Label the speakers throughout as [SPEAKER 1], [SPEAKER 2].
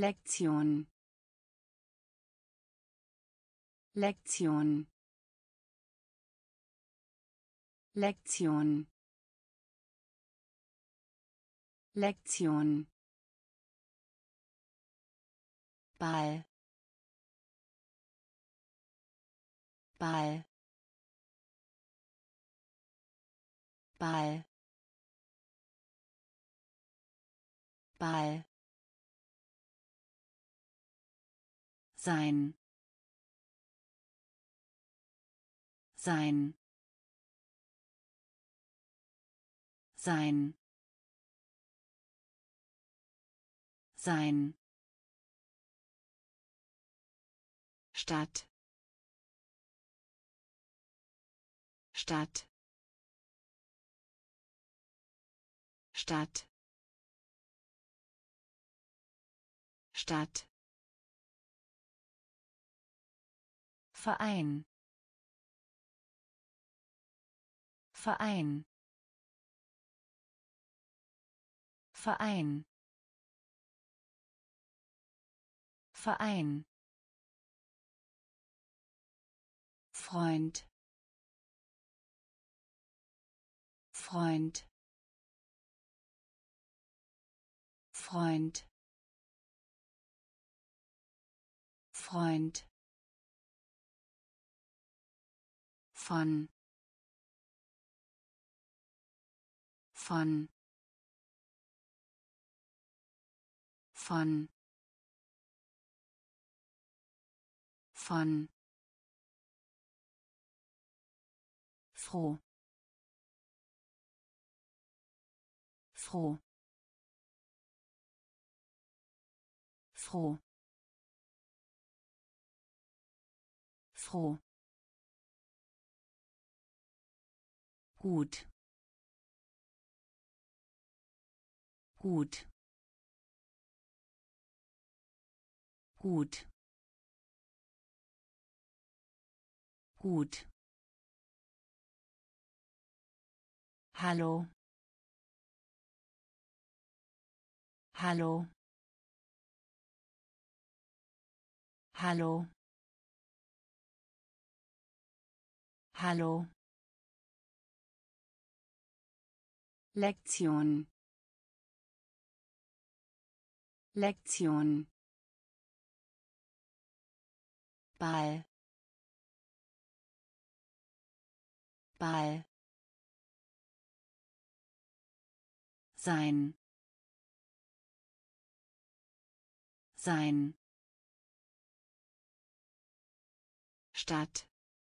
[SPEAKER 1] Lektion Lektion Lektion Lektion Ball Ball Ball Ball sein sein sein sein Stadt Stadt Stadt Stadt Verein Verein Verein Verein Freund Freund Freund Freund von von von von froh froh froh froh gut gut gut gut Hallo Hallo Hallo Hallo Lektion Lektion Ball Ball sein sein Stadt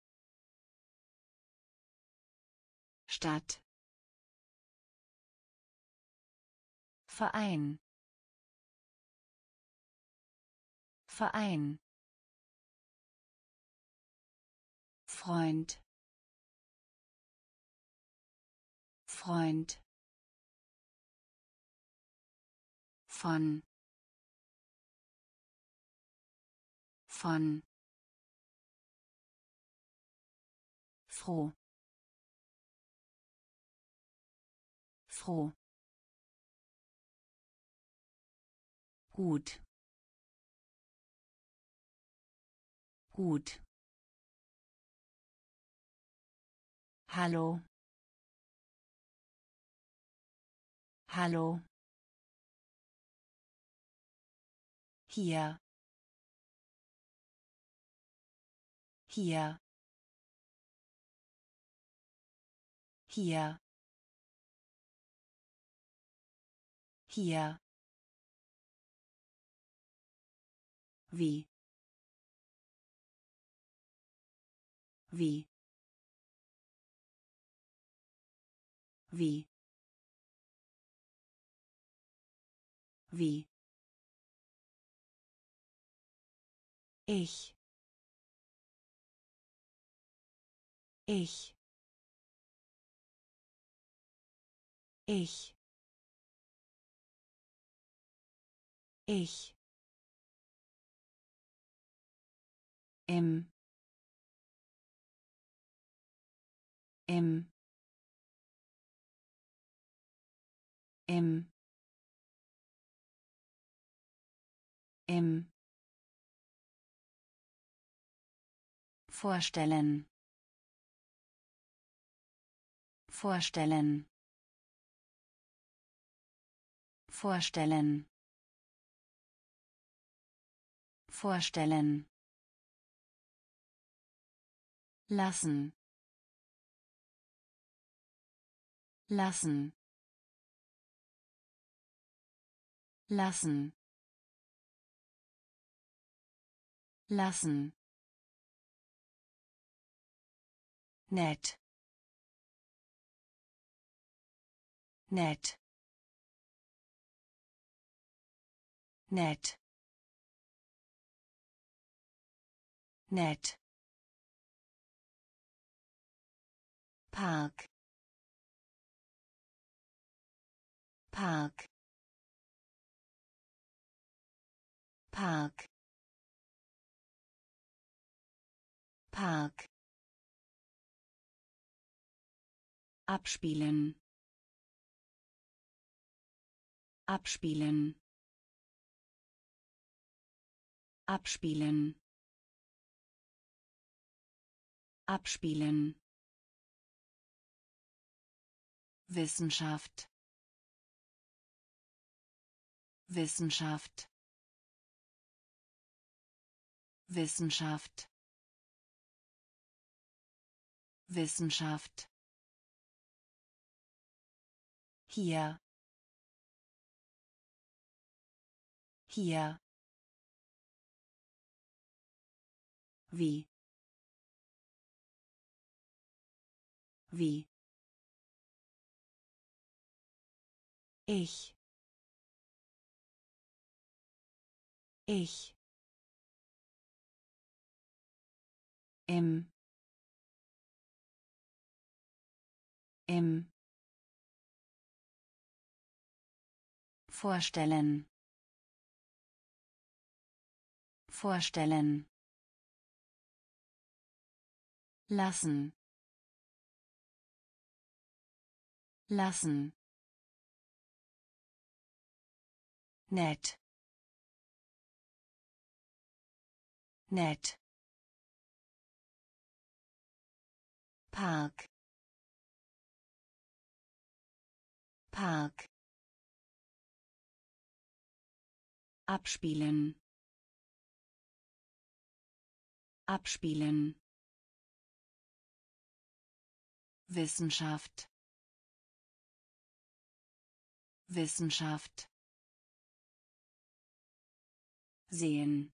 [SPEAKER 1] Stadt Verein Verein Freund Freund von froh froh gut gut Hallo Hallo hier hier hier hier wie wie wie wie ich ich ich ich im im im vorstellen, vorstellen, vorstellen, vorstellen, lassen, lassen, lassen, lassen, nett, nett, nett, nett, Park, Park, Park, Park, abspielen, abspielen, abspielen, abspielen, Wissenschaft, Wissenschaft, Wissenschaft, Wissenschaft, hier, hier, wie, wie, ich, ich, im, im, vorstellen, vorstellen, lassen, lassen, nett, nett, Park, Park, abspielen, abspielen, Wissenschaft, Wissenschaft, sehen,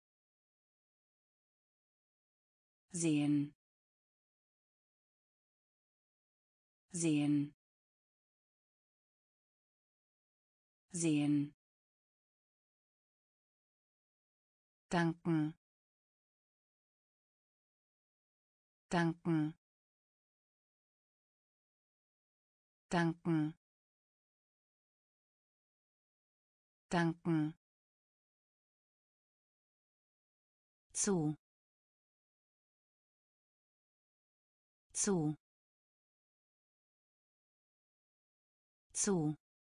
[SPEAKER 1] sehen, sehen, sehen, danken, danken, danken, danken, zu, zu, zu,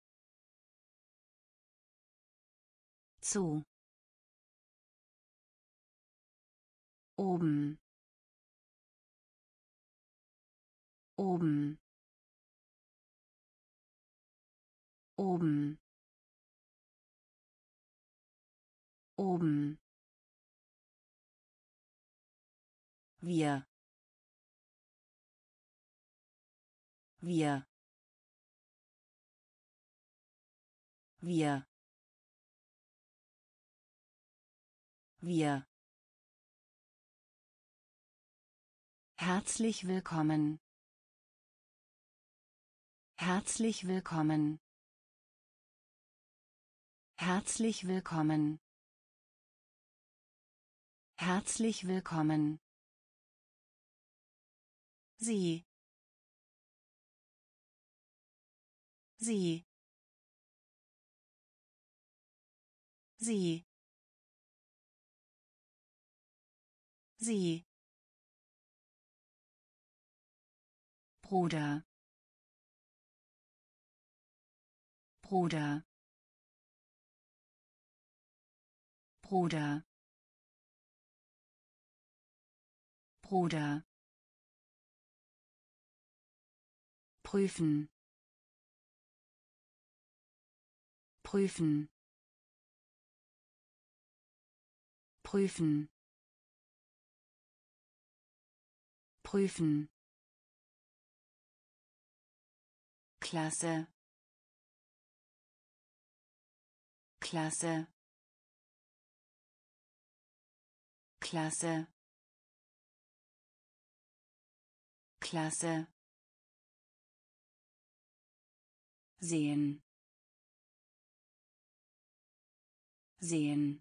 [SPEAKER 1] zu, oben, oben, oben, oben, wir, wir, wir, wir, herzlich willkommen, herzlich willkommen, herzlich willkommen, herzlich willkommen, sie, sie, sie, sie, Bruder, Bruder, Bruder, Bruder. Prüfen. Prüfen. Prüfen. Prüfen. Klasse. Klasse. Klasse. Klasse. Sehen. Sehen.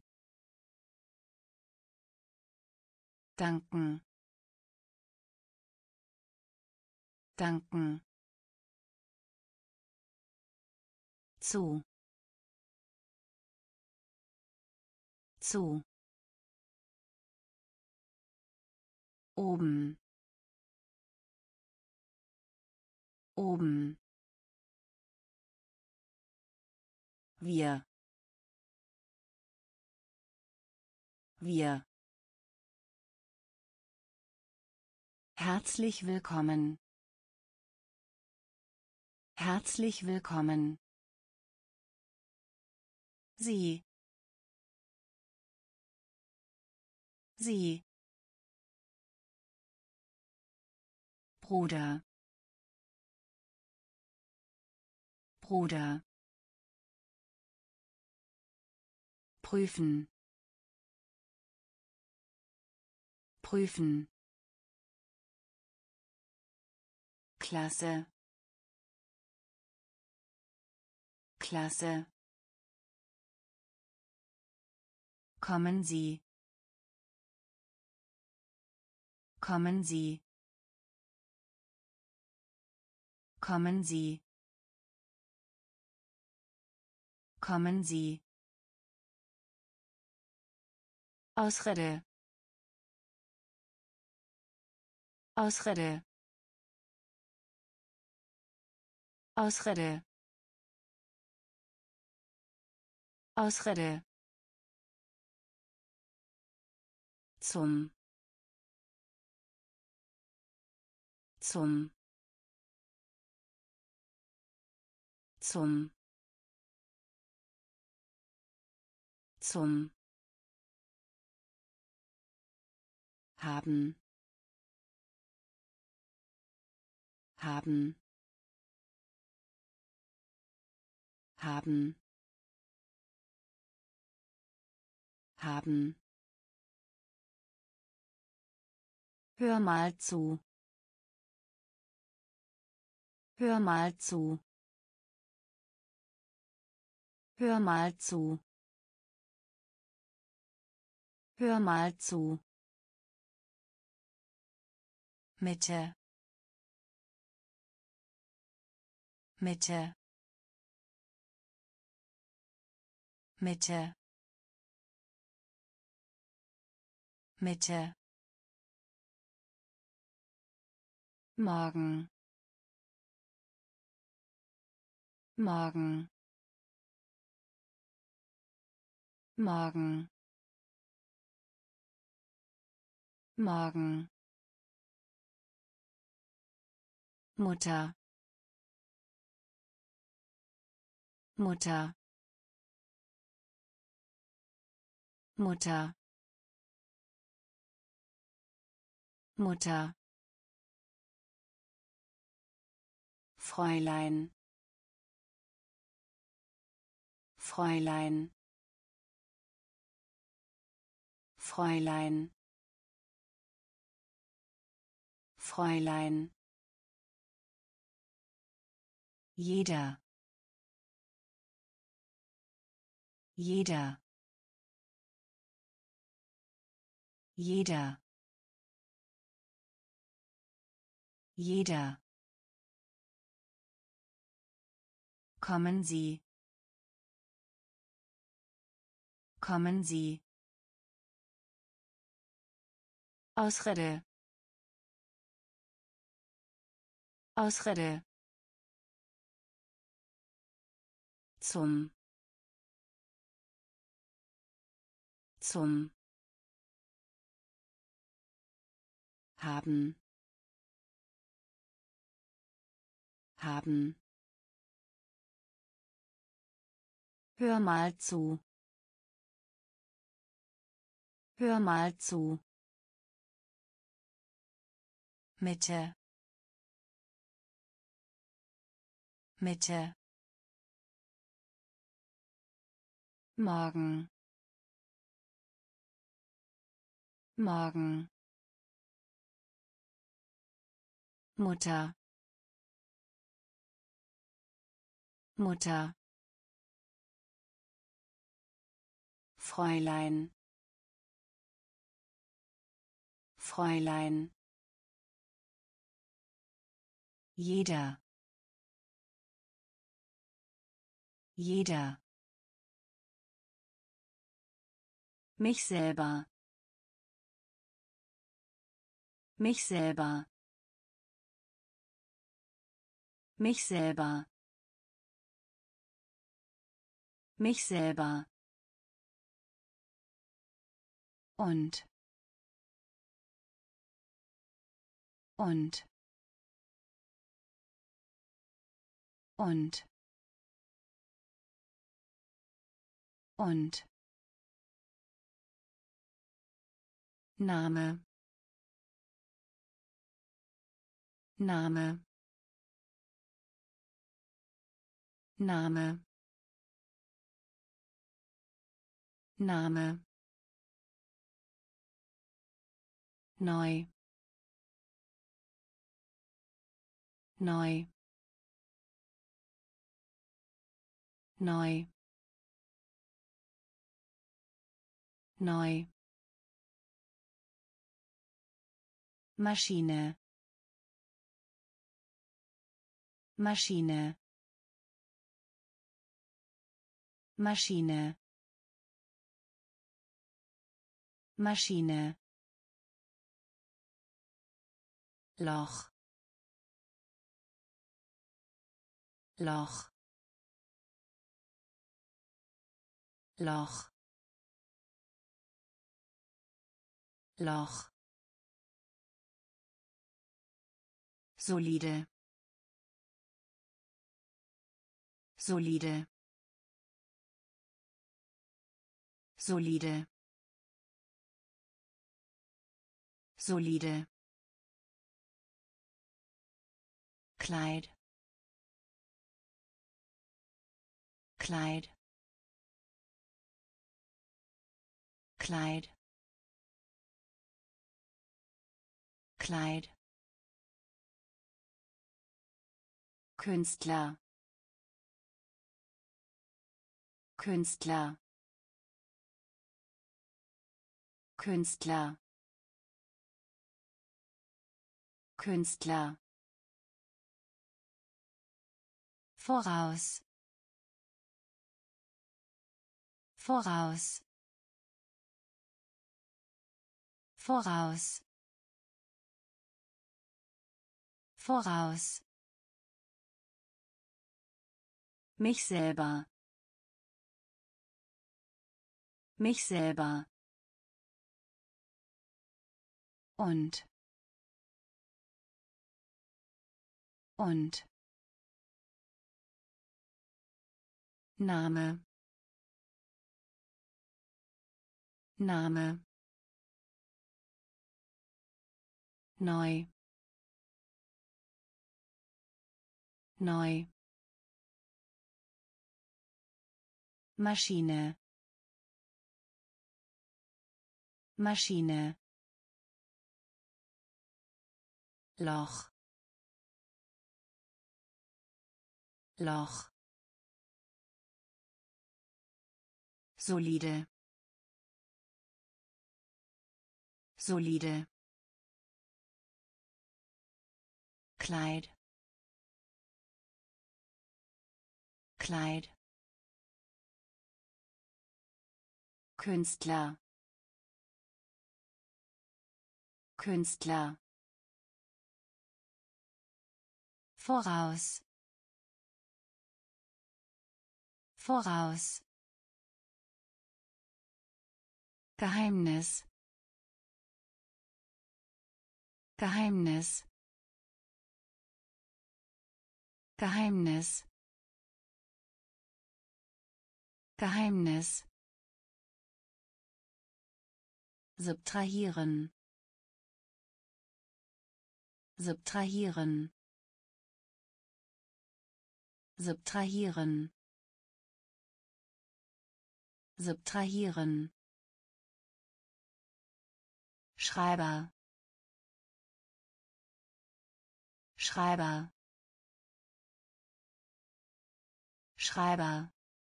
[SPEAKER 1] Danken. Danken. Zu. Zu. Oben. Oben. Wir. Wir. Herzlich willkommen. Herzlich willkommen. Sie. Sie. Bruder. Bruder. Prüfen. Prüfen. Klasse. Klasse. Kommen Sie. Kommen Sie. Kommen Sie. Kommen Sie. Ausrede. Ausrede. Ausrede. Ausrede. Zum. Zum. Zum. Zum. Haben. Haben. Haben. Haben. Hör mal zu. Hör mal zu. Hör mal zu. Hör mal zu. Mitte. Mitte. Mitte. Mitte. Morgen. Morgen. Morgen. Morgen. Mutter. Mutter. Mutter. Mutter. Fräulein. Fräulein. Fräulein. Fräulein. Jeder. Jeder. Jeder. Jeder. Kommen Sie. Kommen Sie. Ausrede. Ausrede. Zum. Zum. haben, haben. Hör mal zu. Hör mal zu. Mitte. Mitte. Morgen. Morgen. Mutter. Mutter. Fräulein. Fräulein. Jeder. Jeder. Mich selber. Mich selber. Mich selber. Mich selber. Und. Und. Und. Und. Name. Name. Name. Name. Neu. Neu. Neu. Neu. Maschine. Maschine. Maschine. Maschine. Loch. Loch. Loch. Loch. Solide. Solide. Solide. Solide. Kleid. Kleid. Kleid. Kleid. Künstler. Künstler. Künstler. Künstler. Voraus. Voraus. Voraus. Voraus. Mich selber. Mich selber. Und. Und. Name. Name. Neu. Neu. Maschine. Maschine. Loch. Loch. Solide. Solide. Kleid. Kleid. Künstler. Künstler. Voraus. Voraus. Geheimnis. Geheimnis, Geheimnis, Geheimnis. Subtrahieren, subtrahieren, subtrahieren, subtrahieren. Schreiber, Schreiber, Schreiber,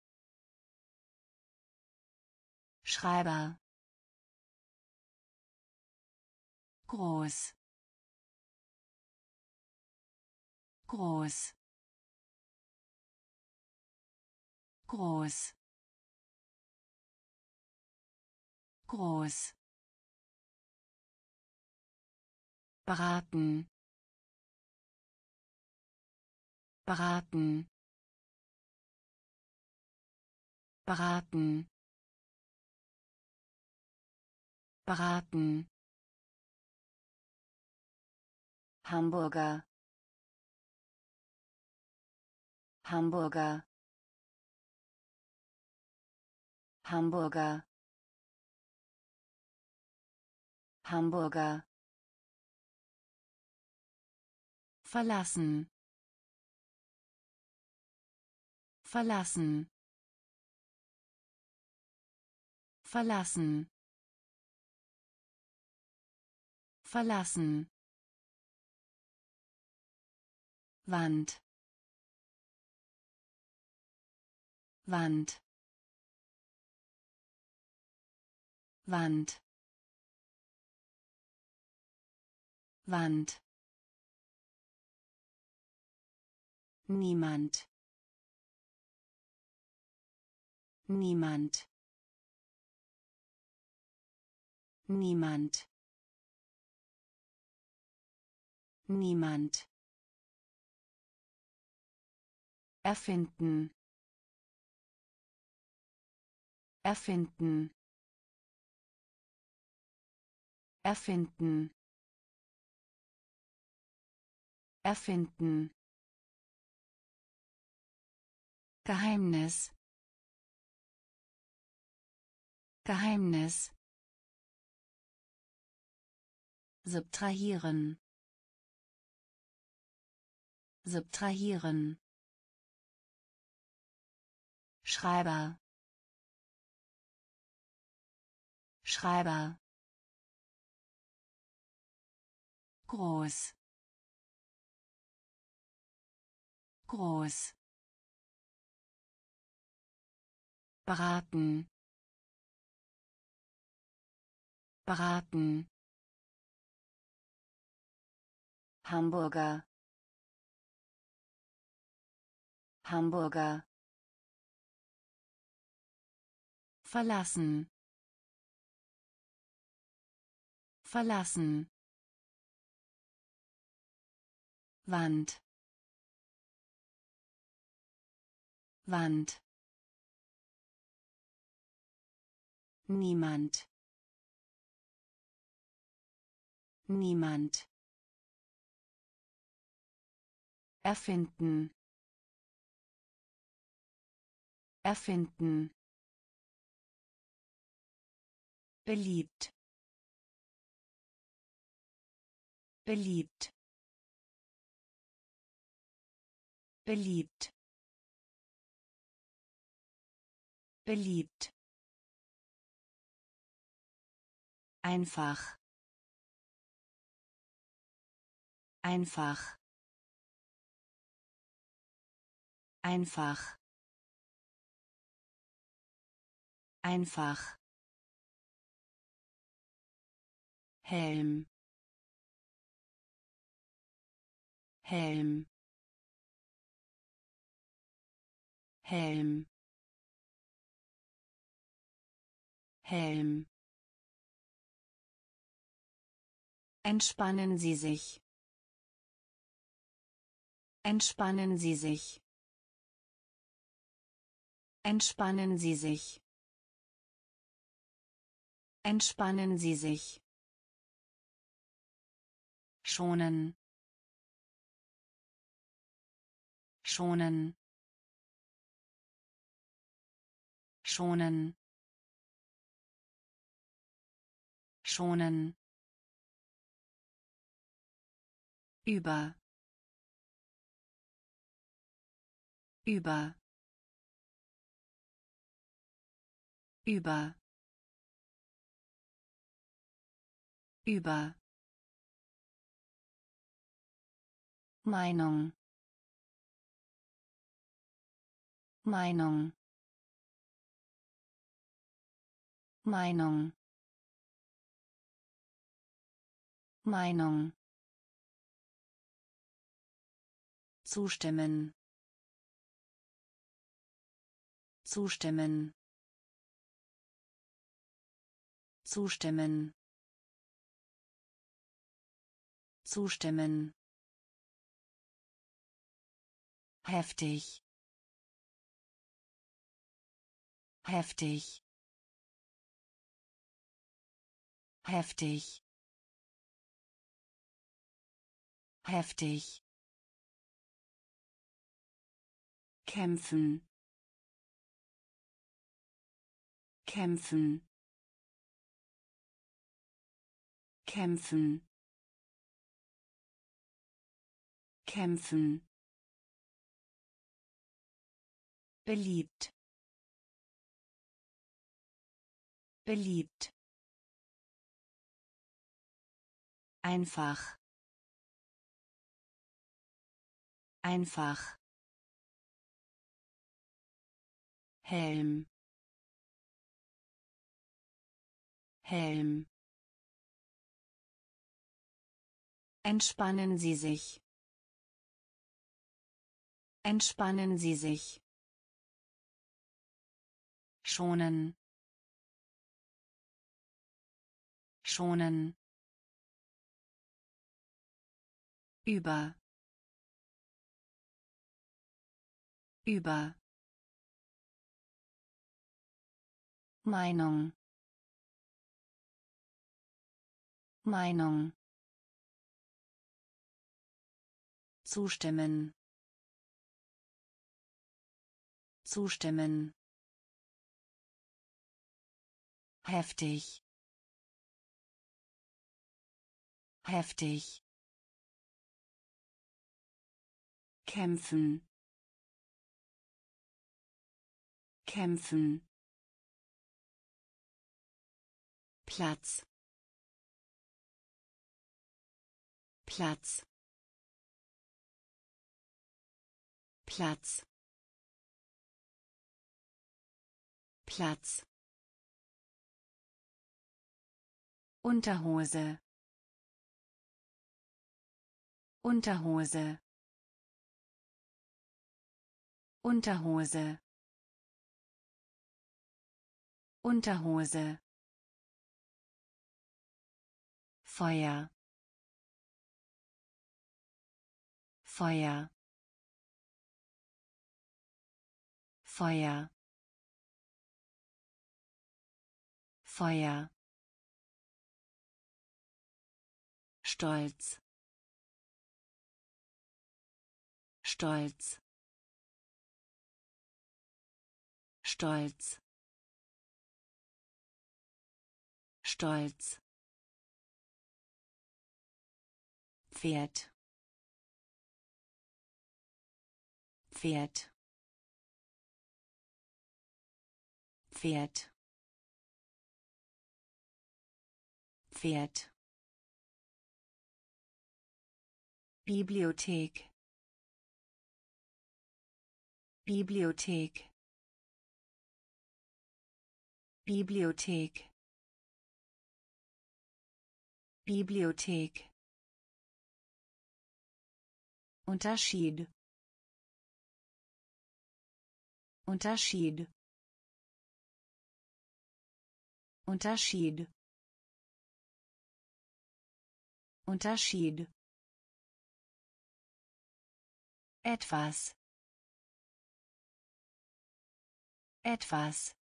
[SPEAKER 1] Schreiber. Groß, groß, groß, groß. Beraten, beraten, beraten, beraten. Hamburger, Hamburger, Hamburger, Hamburger. Verlassen, verlassen, verlassen, verlassen. Wand, Wand, Wand, Wand. Niemand, niemand, niemand, niemand. Erfinden, erfinden, erfinden, erfinden. Geheimnis, Geheimnis. Subtrahieren, subtrahieren. Schreiber, Schreiber. Groß, groß. Beraten, beraten. Hamburger, Hamburger. Verlassen, verlassen. Wand, Wand. Niemand, niemand. Erfinden, erfinden. Beliebt, beliebt, beliebt, beliebt. Einfach, einfach, einfach, einfach. Helm, Helm, Helm, Helm. Entspannen Sie sich, entspannen Sie sich, entspannen Sie sich, entspannen Sie sich. schonen, schonen, schonen, schonen, über, über, über, über, Meinung, Meinung, Meinung, Meinung, zustimmen, zustimmen, zustimmen, zustimmen, heftig, heftig, heftig, heftig, kämpfen, kämpfen, kämpfen, kämpfen, beliebt, beliebt, einfach, einfach, Helm, Helm, entspannen Sie sich, entspannen Sie sich, schonen, schonen, über, über, Meinung, Meinung, zustimmen, zustimmen, heftig, heftig, kämpfen, kämpfen, Platz, Platz, Platz, Platz, Unterhose, Unterhose, Unterhose, Unterhose, Feuer, Feuer, Feuer, Feuer, Stolz, Stolz, Stolz, Stolz, Pferd, Pferd, Pferd, Pferd, Bibliothek, Bibliothek, Bibliothek, Bibliothek, Unterschied, Unterschied, Unterschied, Unterschied, etwas, etwas,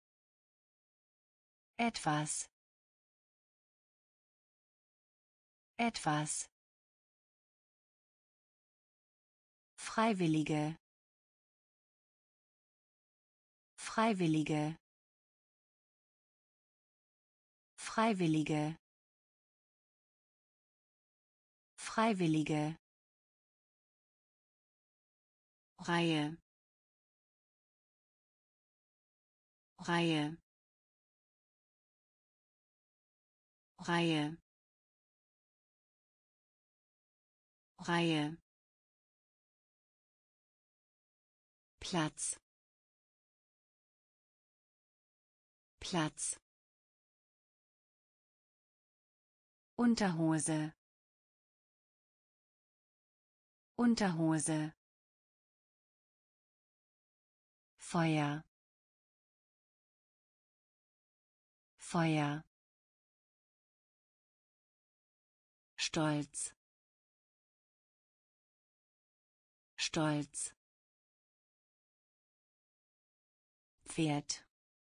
[SPEAKER 1] etwas, Etwas. Freiwillige. Freiwillige. Freiwillige. Freiwillige. Reihe. Reihe. Reihe. Reihe. Platz. Platz. Unterhose. Unterhose. Feuer. Feuer. Stolz. Stolz. Pferd.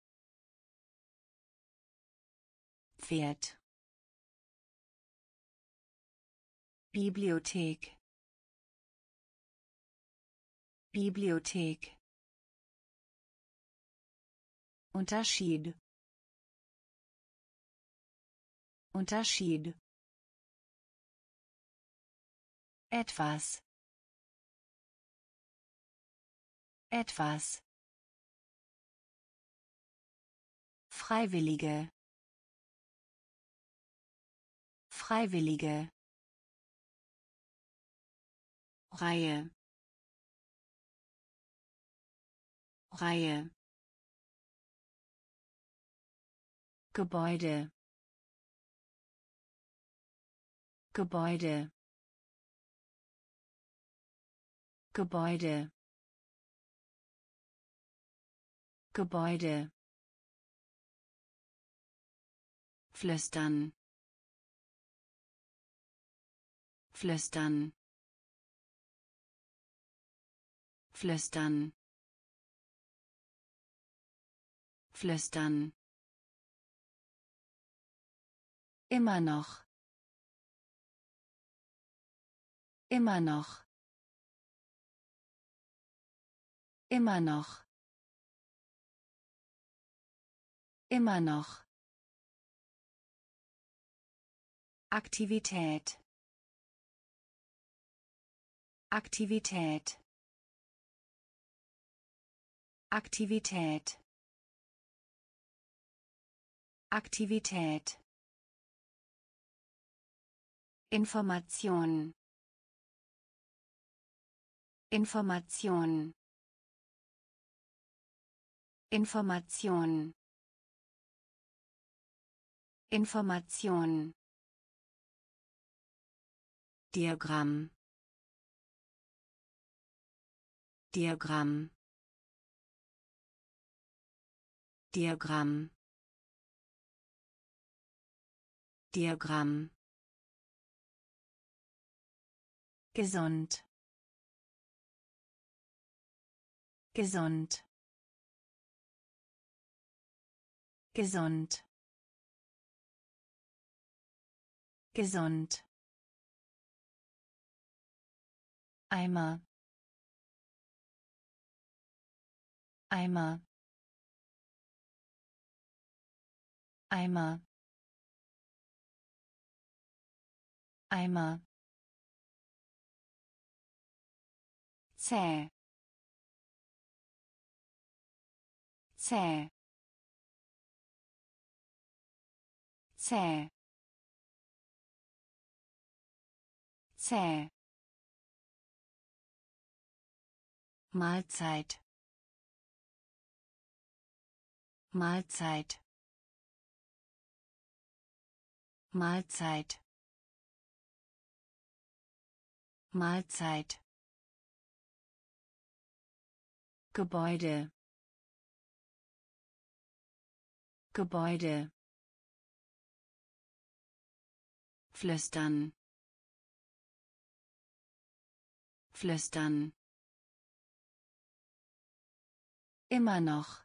[SPEAKER 1] Pferd. Bibliothek. Bibliothek. Unterschied. Unterschied. Etwas. Etwas. Freiwillige. Freiwillige. Reihe. Reihe. Gebäude. Gebäude. Gebäude. Gebäude. Flüstern. Flüstern. Flüstern. Flüstern. Immer noch. Immer noch. Immer noch. Immer noch. Aktivität. Aktivität. Aktivität. Aktivität. Information. Information. Information. Information. Diagramm. Diagramm. Diagramm. Diagramm. Gesund. Gesund. Gesund. Gesund. Eimer. Eimer. Eimer. Eimer. Zäh. Zäh. Zäh. Zäh. Mahlzeit. Mahlzeit. Mahlzeit. Mahlzeit. Gebäude. Gebäude. Flüstern. Flüstern. Immer noch.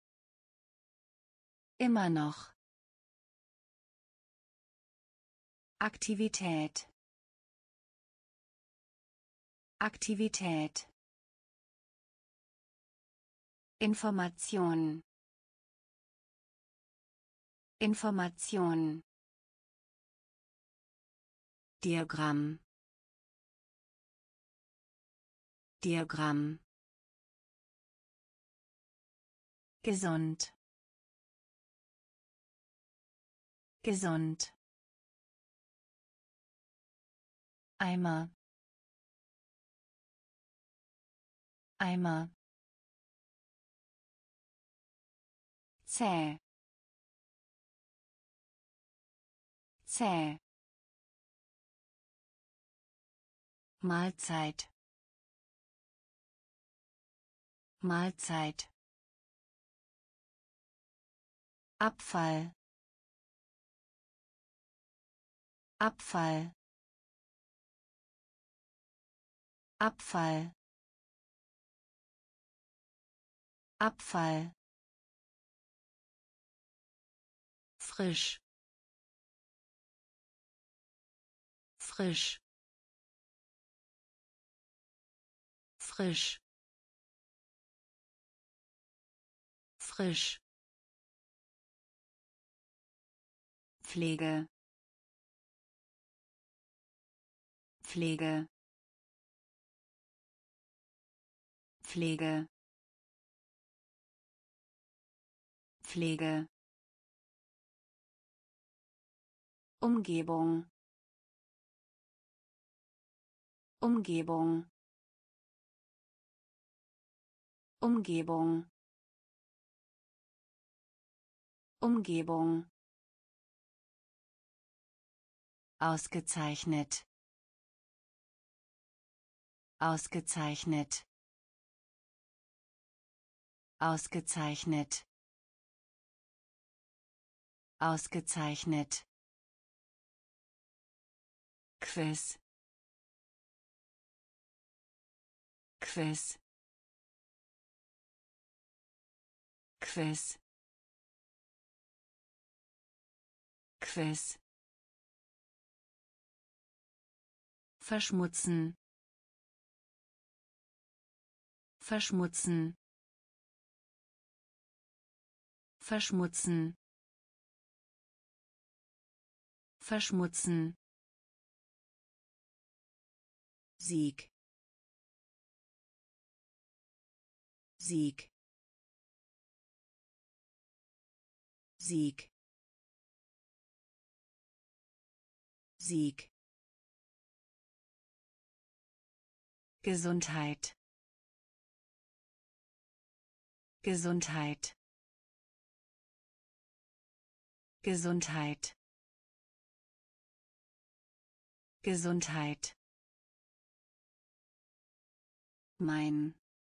[SPEAKER 1] Immer noch. Aktivität. Aktivität. Information. Information. Diagramm. Diagramm. Gesund. Gesund. Eimer. Eimer. Zäh. Zäh. Mahlzeit. Mahlzeit. Abfall. Abfall. Abfall. Abfall. Frisch. Frisch. Frisch. Frisch. Pflege. Pflege. Pflege. Pflege. Umgebung. Umgebung. Umgebung. Umgebung. Ausgezeichnet. Ausgezeichnet. Ausgezeichnet. Ausgezeichnet. Quiz. Quiz. Quiz. Quiz. Verschmutzen. Verschmutzen. Verschmutzen. Verschmutzen. Sieg. Sieg. Sieg. Sieg. Gesundheit. Gesundheit. Gesundheit. Gesundheit. Mein.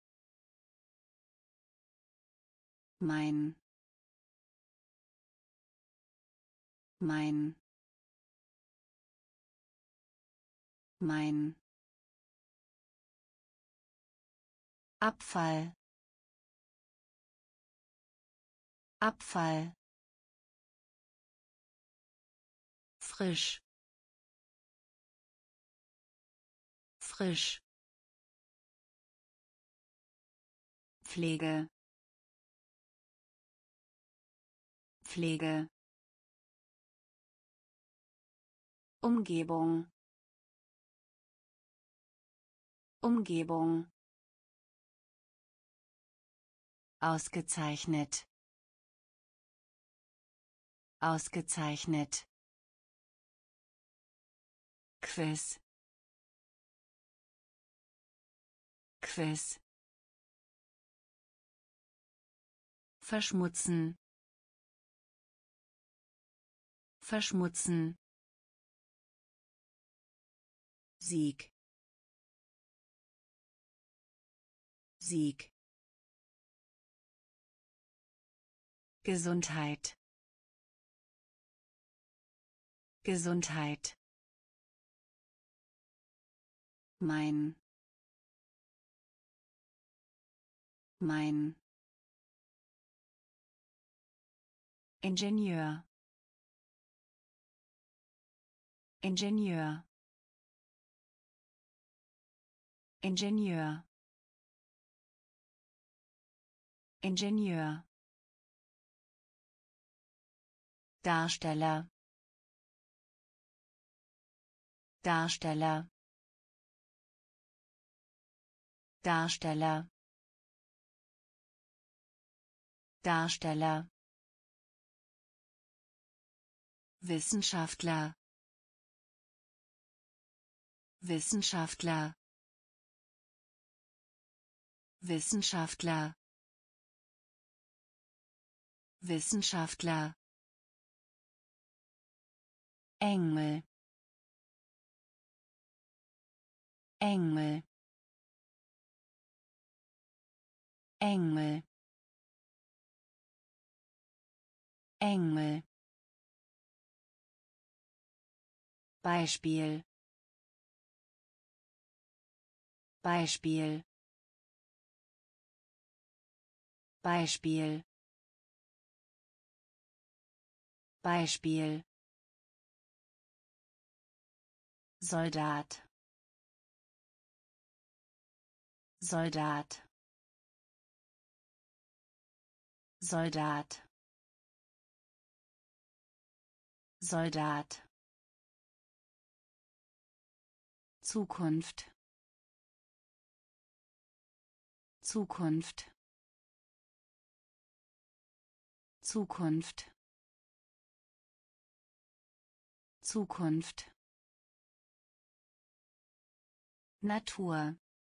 [SPEAKER 1] Mein. Mein. Mein. Abfall. Abfall. Frisch. Frisch. Pflege. Pflege. Umgebung. Umgebung. Ausgezeichnet. Ausgezeichnet. Quiz. Quiz. Verschmutzen. Verschmutzen. Sieg. Sieg. Gesundheit. Gesundheit. Mein. Mein. Ingenieur. Ingenieur, Ingenieur, Ingenieur, Darsteller, Darsteller, Darsteller, Darsteller, Wissenschaftler, Wissenschaftler, Wissenschaftler, Wissenschaftler, Engel, Engel, Engel, Engel, Beispiel, Beispiel, Beispiel, Beispiel, Soldat, Soldat, Soldat, Soldat, Zukunft, Zukunft, Zukunft, Zukunft, Natur,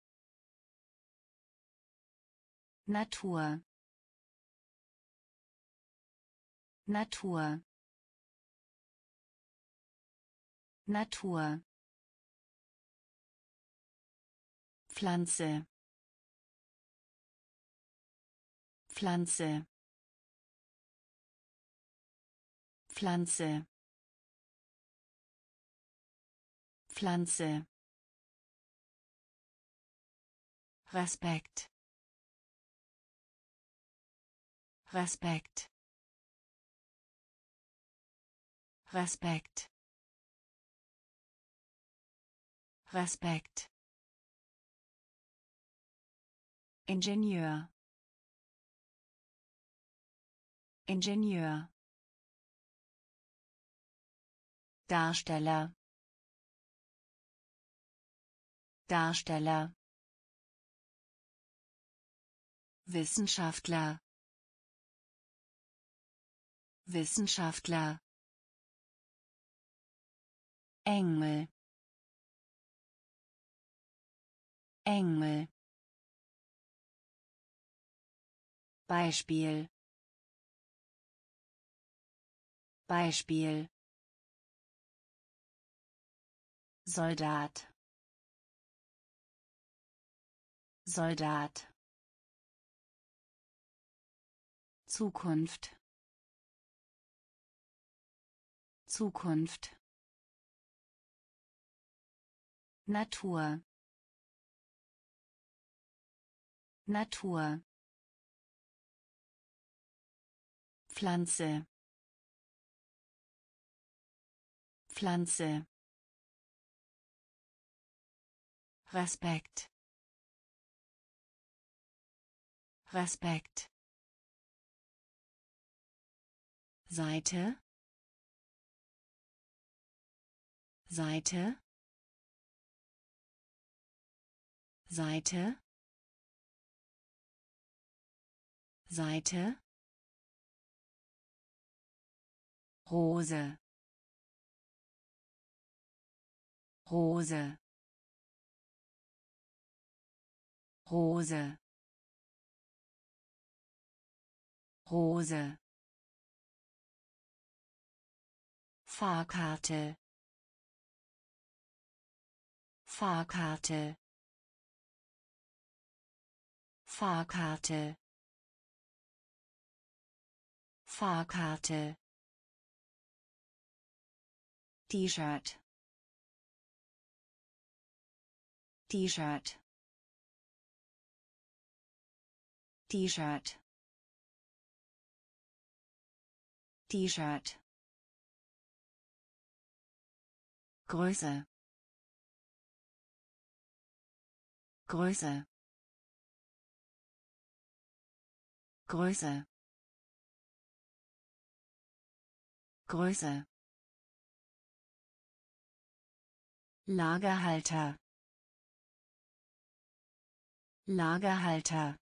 [SPEAKER 1] Natur, Natur, Natur, Pflanze, Pflanze, Pflanze, Pflanze, Respekt, Respekt, Respekt, Respekt, Ingenieur, Ingenieur, Darsteller, Darsteller, Wissenschaftler, Wissenschaftler, Engel, Engel, Beispiel, Beispiel, Soldat, Soldat, Zukunft, Zukunft, Natur, Natur, Pflanze, Pflanze, Respekt, Respekt, Seite, Seite, Seite, Seite, Rose, Rose, Rose, Rose, Fahrkarte, Fahrkarte, Fahrkarte, Fahrkarte, T-Shirt, T-Shirt, T-Shirt, T-Shirt, Größe, Größe, Größe, Größe. Lagerhalter, Lagerhalter,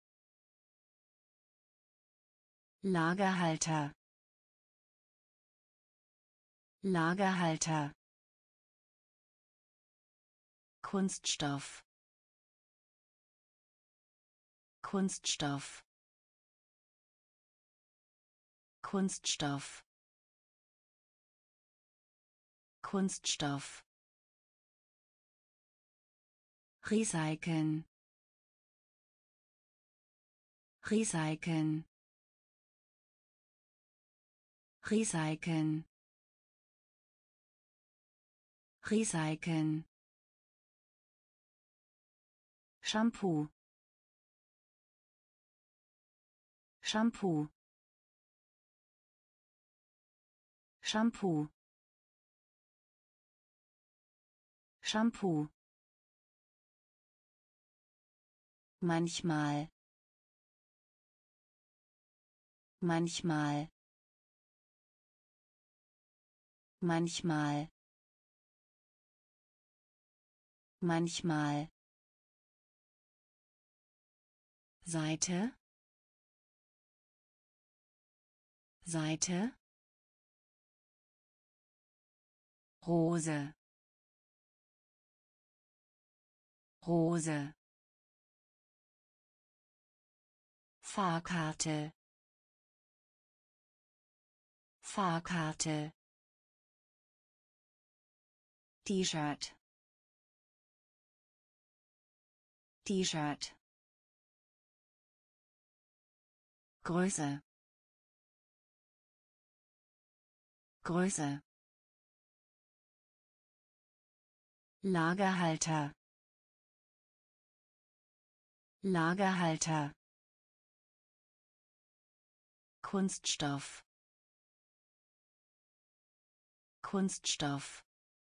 [SPEAKER 1] Lagerhalter, Lagerhalter. Kunststoff, Kunststoff, Kunststoff, Kunststoff. Recyceln, Recyceln, Recyceln, Recyceln. Shampoo, Shampoo, Shampoo, Shampoo. Manchmal, manchmal, manchmal, manchmal. Seite, Seite. Rose, Rose. Fahrkarte, Fahrkarte. T-Shirt, T-Shirt. Größe, Größe. Lagerhalter, Lagerhalter. Kunststoff, Kunststoff.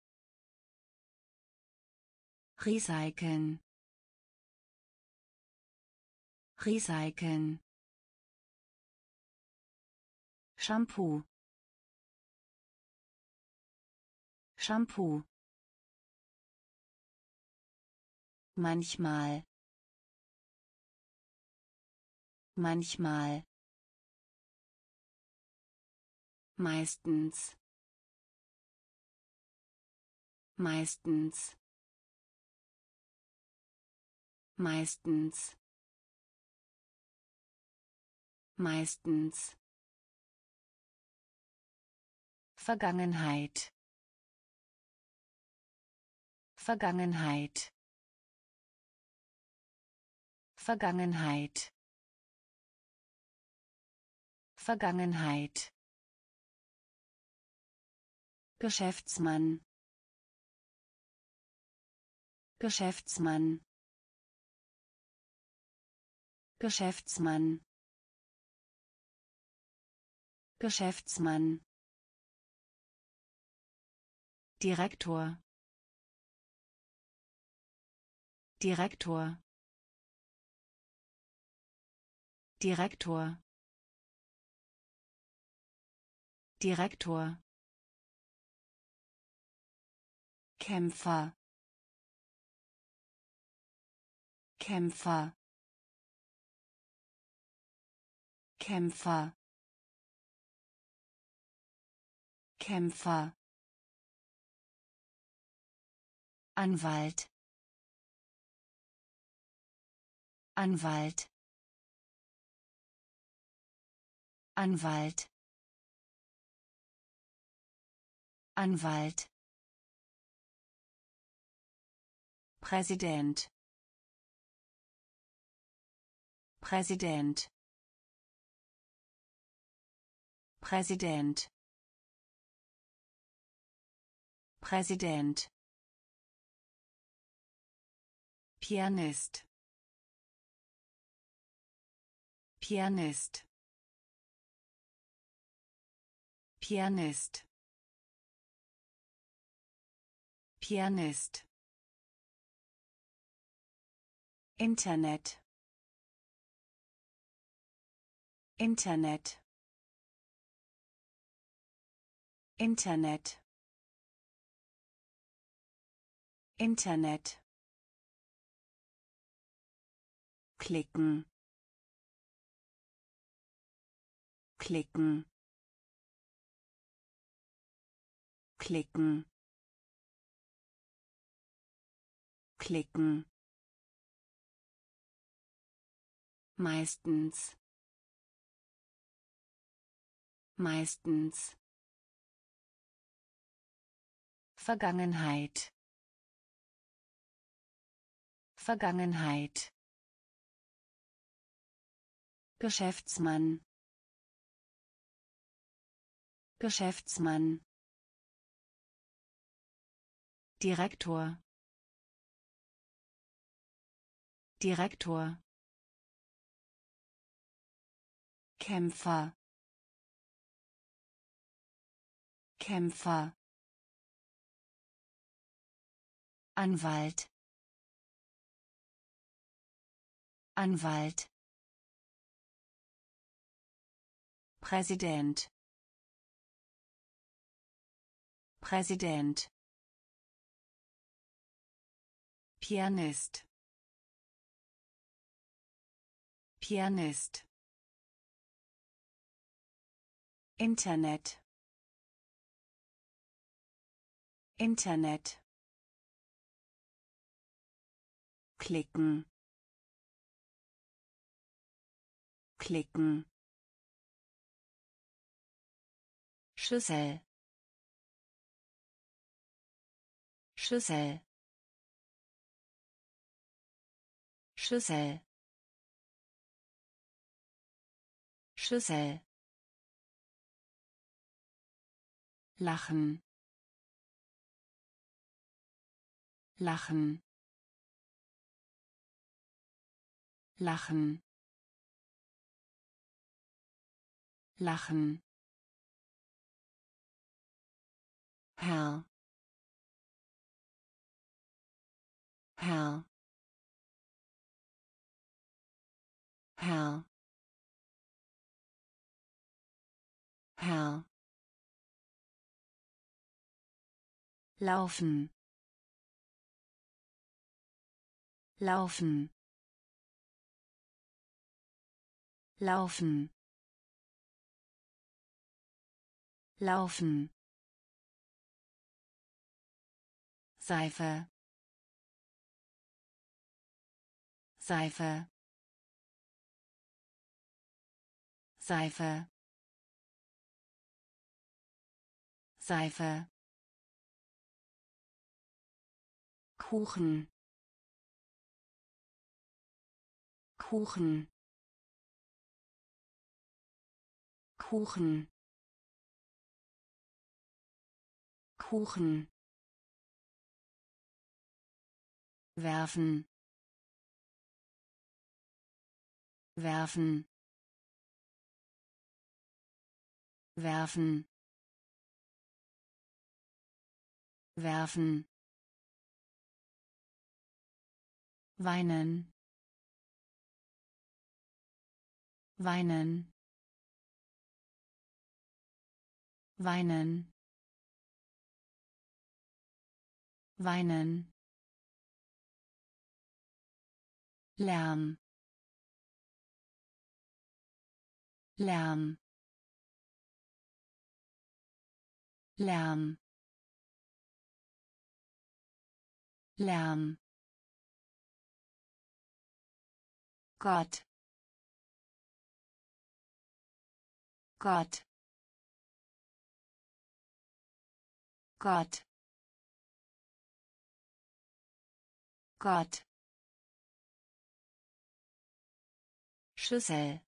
[SPEAKER 1] Recyceln, Recyceln. Shampoo, Shampoo. Manchmal, manchmal. Meistens, meistens, meistens, meistens. Vergangenheit, Vergangenheit, Vergangenheit, Vergangenheit. Geschäftsmann, Geschäftsmann, Geschäftsmann, Geschäftsmann. Direktor, Direktor, Direktor, Direktor. Kämpfer, Kämpfer, Kämpfer, Kämpfer. Anwalt, Anwalt, Anwalt, Anwalt. Präsident, Präsident, Präsident, Präsident. Pianist, Pianist, Pianist, Pianist. Internet. Internet. Internet. Internet. Klicken. Klicken. Klicken. Klicken. Meistens. Meistens. Vergangenheit. Vergangenheit. Geschäftsmann. Geschäftsmann. Direktor. Direktor. Kämpfer. Kämpfer. Anwalt. Anwalt. Präsident. Präsident. Pianist. Pianist. Internet. Internet. Klicken. Klicken. Schüssel. Schüssel. Schüssel. Schüssel. Lachen. Lachen. Lachen. Lachen. Herr. Herr. Herr. Herr. Laufen. Laufen. Laufen. Laufen. Seife. Seife. Seife. Seife. Kuchen. Kuchen. Kuchen. Kuchen. Werfen. Werfen. Werfen. Werfen. Weinen. Weinen. Weinen. Weinen. Lärm. Lärm. Lärm. Lärm. Gott. Gott. Gott. Gott. Schüssel.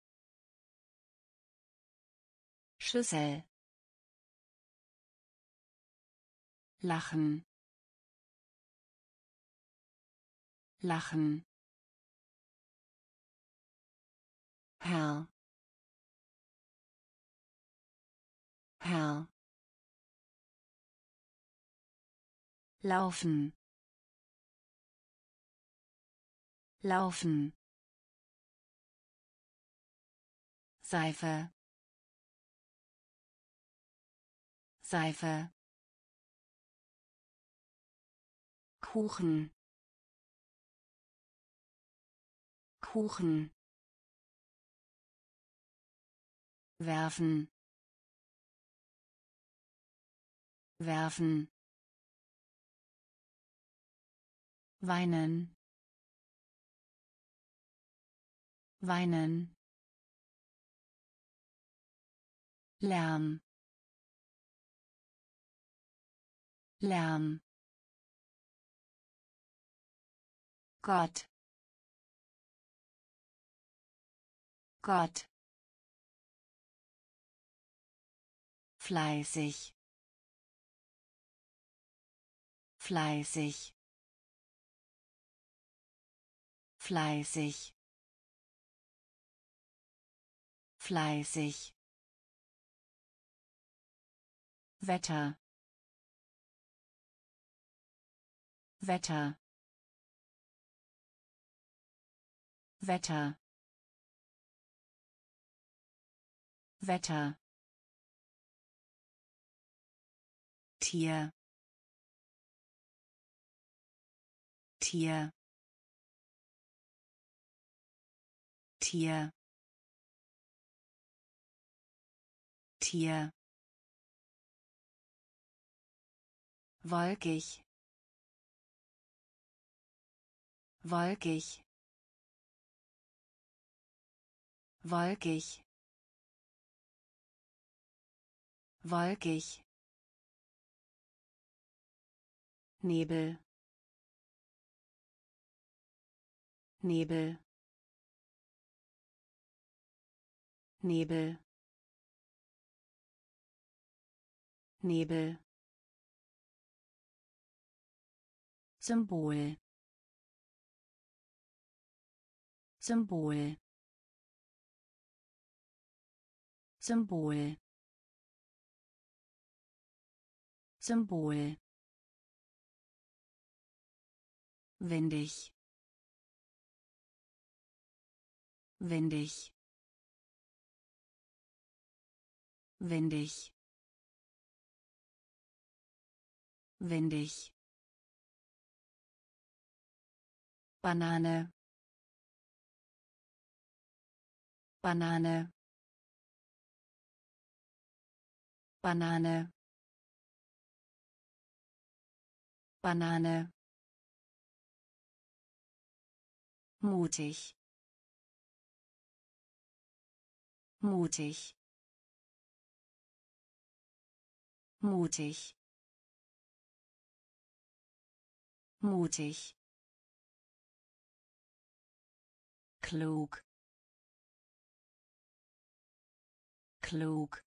[SPEAKER 1] Schüssel. Lachen. Lachen. Herr. Herr. laufen, laufen, Seife, Seife, Kuchen, Kuchen, werfen, werfen, weinen, weinen, Lärm, Lärm, Gott, Gott, fleißig, fleißig, fleißig, fleißig, Wetter, Wetter, Wetter, Wetter, Tier, Tier, Tier, Tier, wolkig, wolkig, wolkig, wolkig, Nebel, Nebel, Nebel, Nebel, Symbol, Symbol, Symbol, Symbol, windig, windig, windig, windig, Banane, Banane, Banane, Banane, mutig, mutig, mutig, mutig, klug, klug,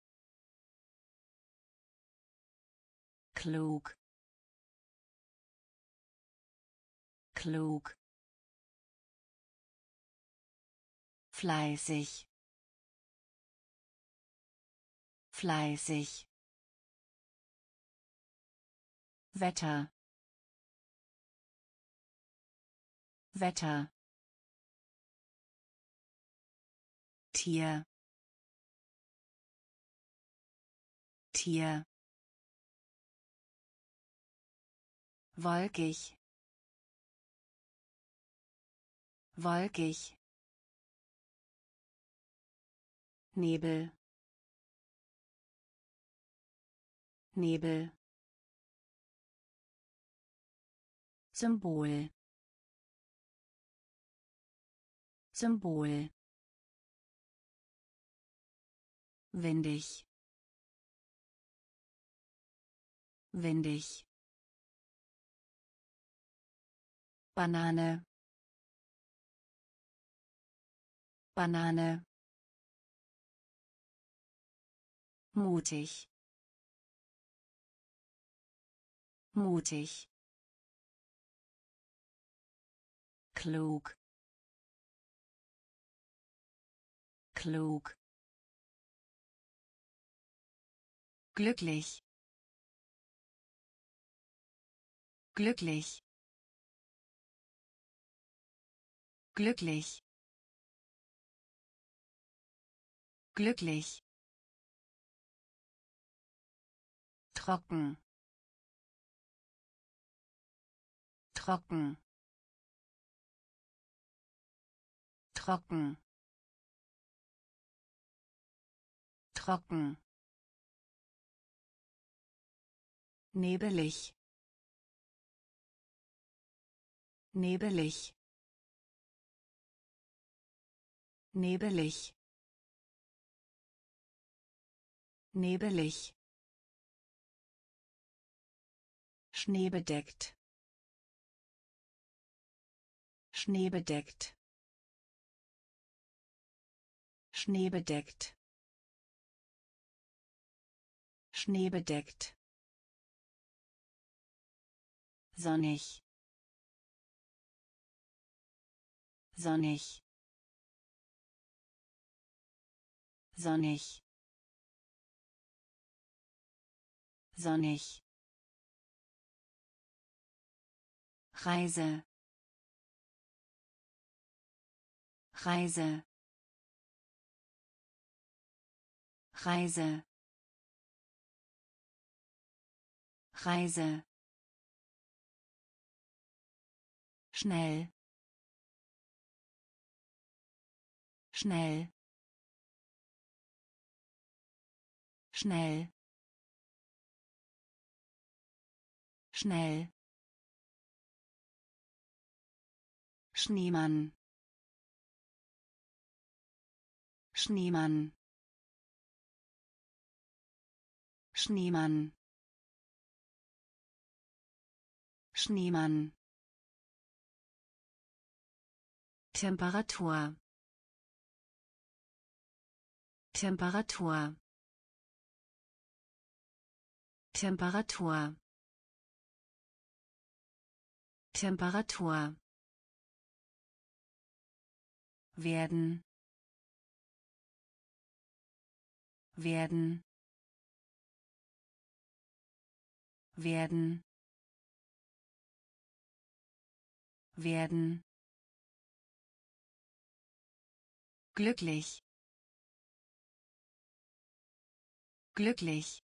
[SPEAKER 1] klug, klug, fleißig, fleißig, Wetter, Wetter, Tier, Tier, wolkig, wolkig, Nebel, Nebel, Symbol, Symbol, windig, windig, Banane, Banane, mutig, mutig, klug, klug, glücklich, glücklich, glücklich, glücklich, trocken, trocken, trocken, trocken, nebelig, nebelig, nebelig, nebelig, schneebedeckt, schneebedeckt, schneebedeckt, schneebedeckt, sonnig, sonnig, sonnig, sonnig, Reise, Reise, Reise, Reise, schnell, schnell, schnell, schnell, Schneemann, Schneemann, Schneemann, Schneemann, Temperatur, Temperatur, Temperatur, Temperatur, werden, werden, werden, werden, glücklich, glücklich,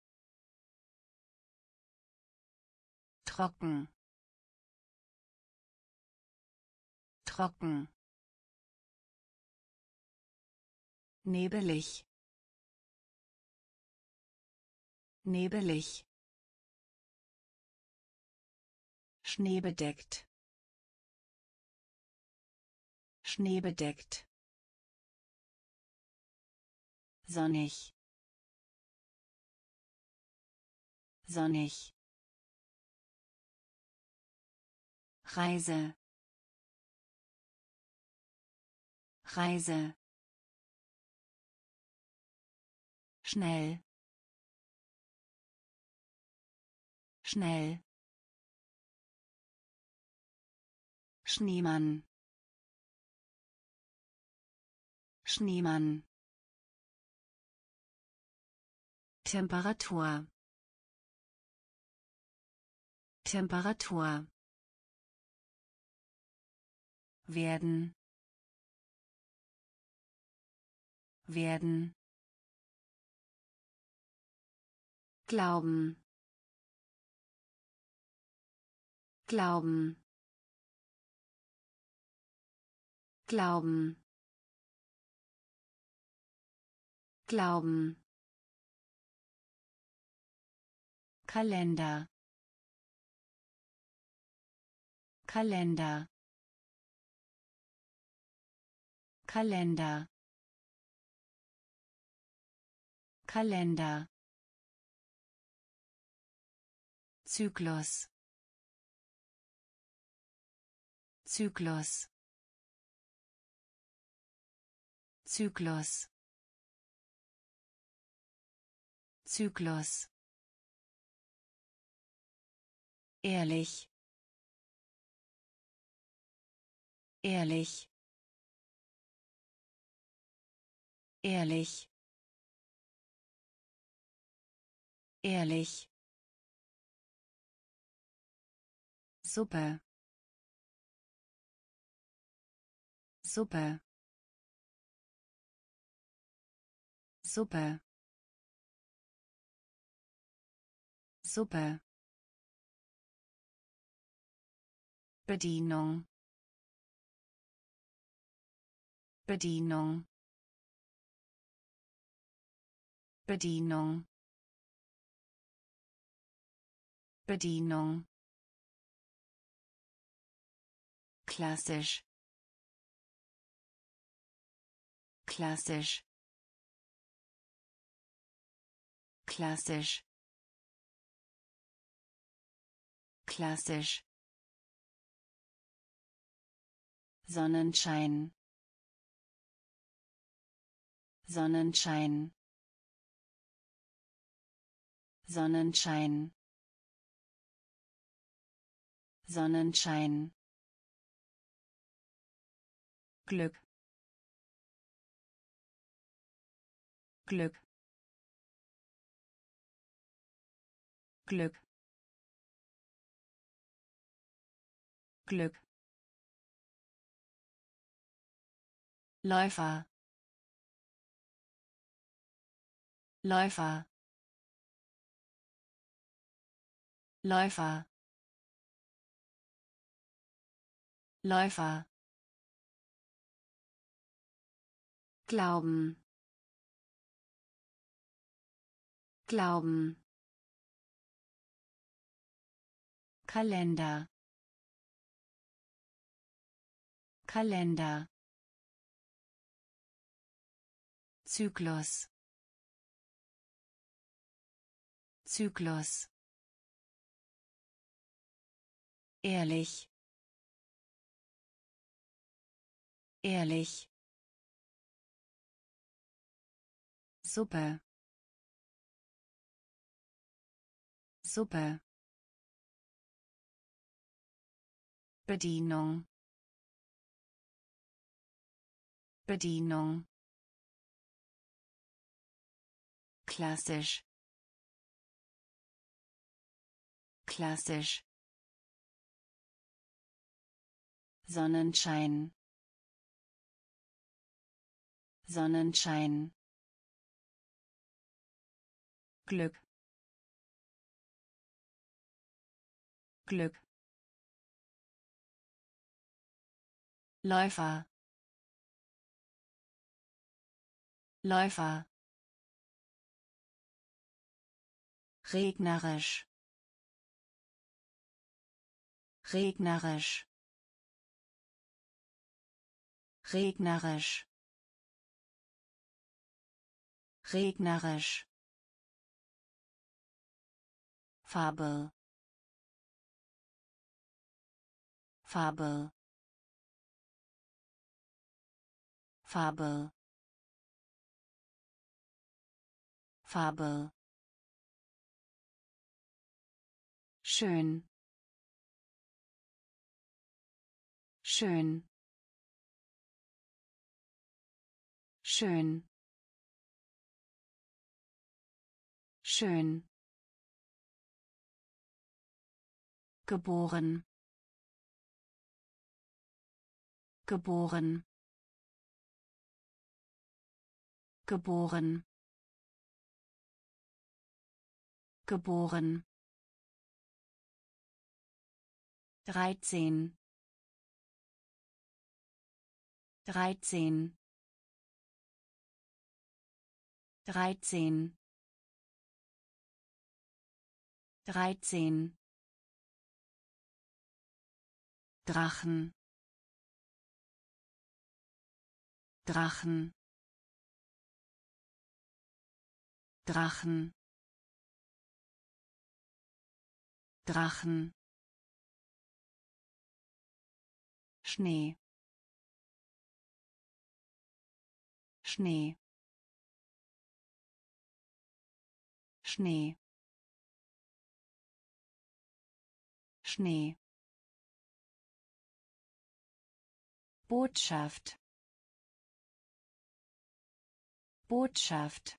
[SPEAKER 1] trocken, trocken, nebelig, nebelig, schneebedeckt, schneebedeckt, sonnig, sonnig, Reise, Reise, schnell, schnell, Schneemann, Schneemann, Temperatur, Temperatur, werden, werden, glauben, glauben, glauben, glauben, Kalender, Kalender, Kalender, Kalender, Zyklus, Zyklus, Zyklus, Zyklus, ehrlich, ehrlich, ehrlich, ehrlich, Suppe. Suppe. Suppe. Suppe. Bedienung. Bedienung. Bedienung. Bedienung. Klassisch. Klassisch. Klassisch. Klassisch. Sonnenschein. Sonnenschein. Sonnenschein. Sonnenschein. Glück. Glück. Glück. Glück. Läufer. Läufer. Läufer. Läufer. Glauben. Glauben. Kalender. Kalender. Zyklus. Zyklus. Ehrlich. Ehrlich. Suppe. Suppe. Bedienung. Bedienung. Klassisch. Klassisch. Sonnenschein. Sonnenschein. Glück. Glück. Läufer. Läufer. Regnerisch. Regnerisch. Regnerisch. Regnerisch. Farbe. Farbe. Farbe. Farbe. Schön. Schön. Schön. Schön. Geboren. Geboren. Geboren. Geboren. 13. 13. 13. 13. Drachen. Drachen. Drachen. Drachen. Schnee. Schnee. Schnee. Schnee. Botschaft. Botschaft.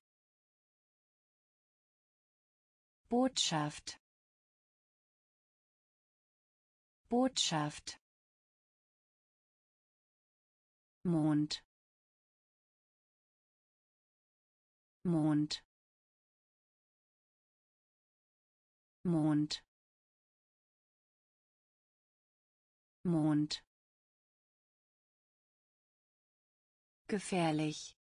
[SPEAKER 1] Botschaft. Botschaft Mond Mond Mond Mond gefährlich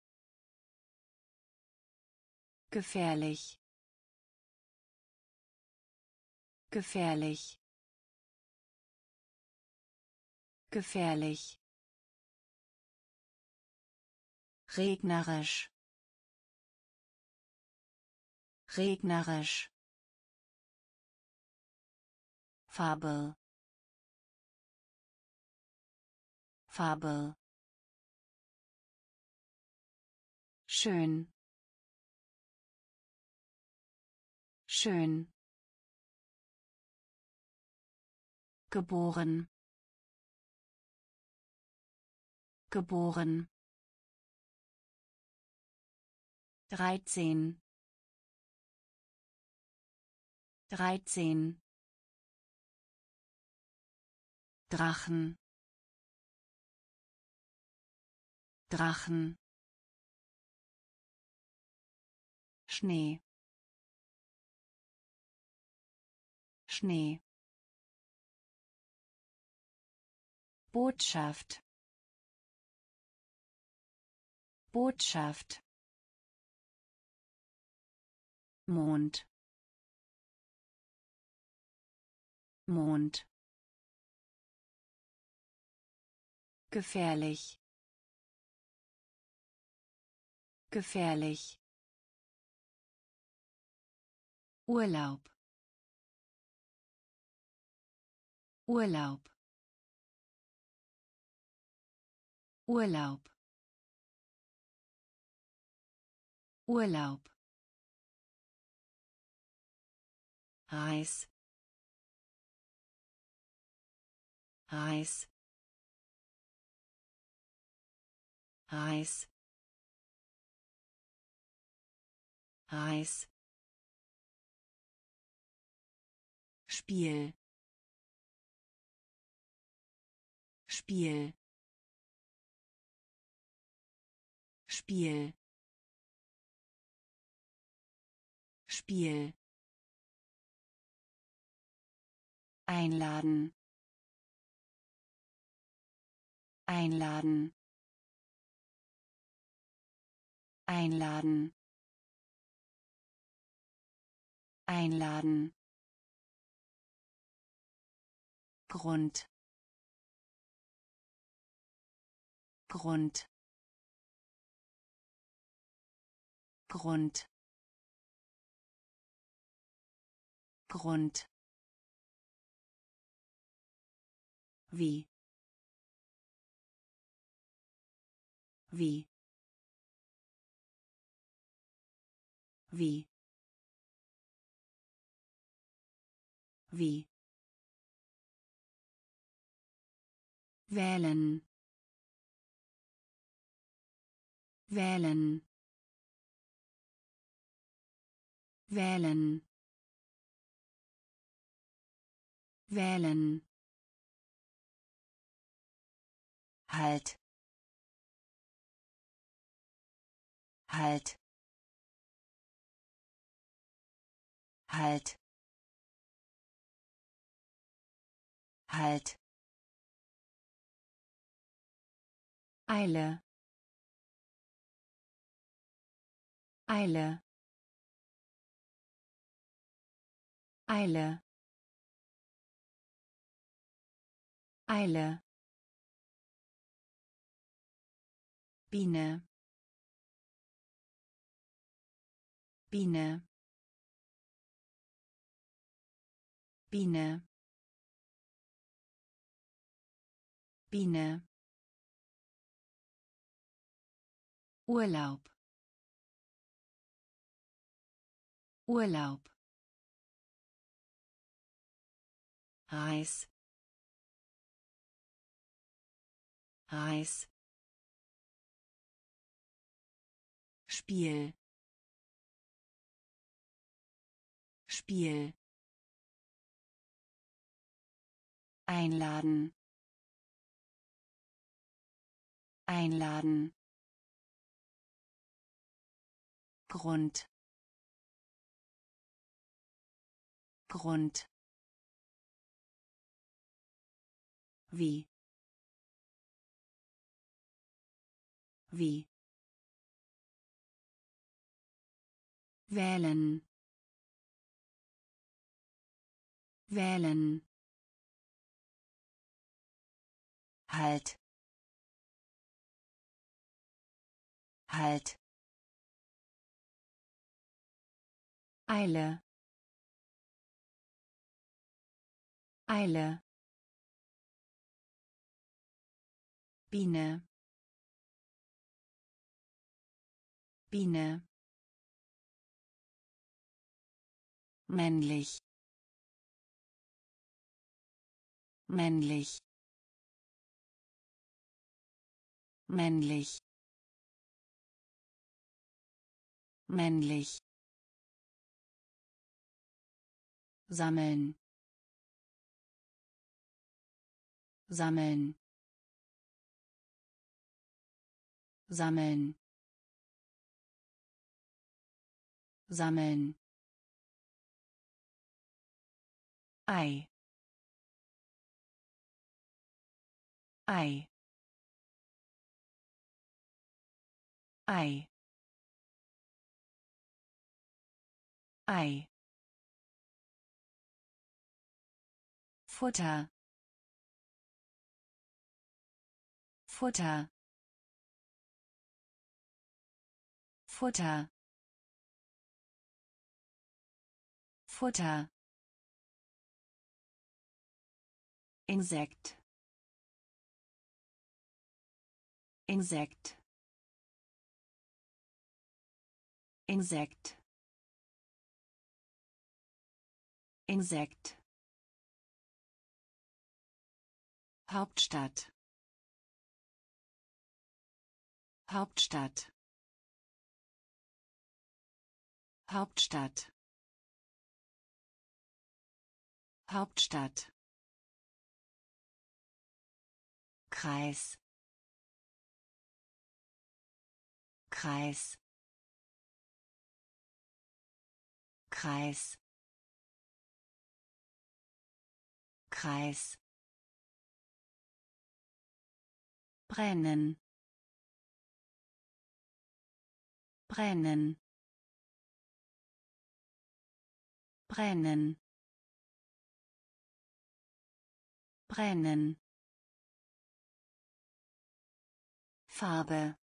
[SPEAKER 1] gefährlich gefährlich gefährlich regnerisch regnerisch Farbe Farbe schön schön geboren geboren 13 13 Drachen Drachen Schnee Schnee Botschaft Botschaft Mond Mond gefährlich gefährlich Urlaub Urlaub Urlaub Urlaub Reis Reis Reis Reis Spiel Spiel Spiel Spiel einladen einladen einladen einladen Grund Grund Grund Grund wie wie wie wie wählen wählen wählen wählen halt halt halt halt Eile Eile Eile Eile Biene Biene Biene Biene Urlaub Urlaub Reis Reis Spiel Spiel Einladen. Einladen. Grund. Grund. Wie. Wie. Wählen. Wählen. Halt. Halt. Eile. Eile. Biene. Biene. Männlich. Männlich. Männlich. Männlich. Sammeln. Sammeln. Sammeln. Sammeln. Ei. Ei. Ei. Ei. Futter. Futter. Futter. Futter. Insekt. Insekt. Insekt. Insekt. Hauptstadt. Hauptstadt. Hauptstadt. Hauptstadt. Kreis. Kreis. Kreis. Kreis. Brennen. Brennen. Brennen. Brennen. Farbe.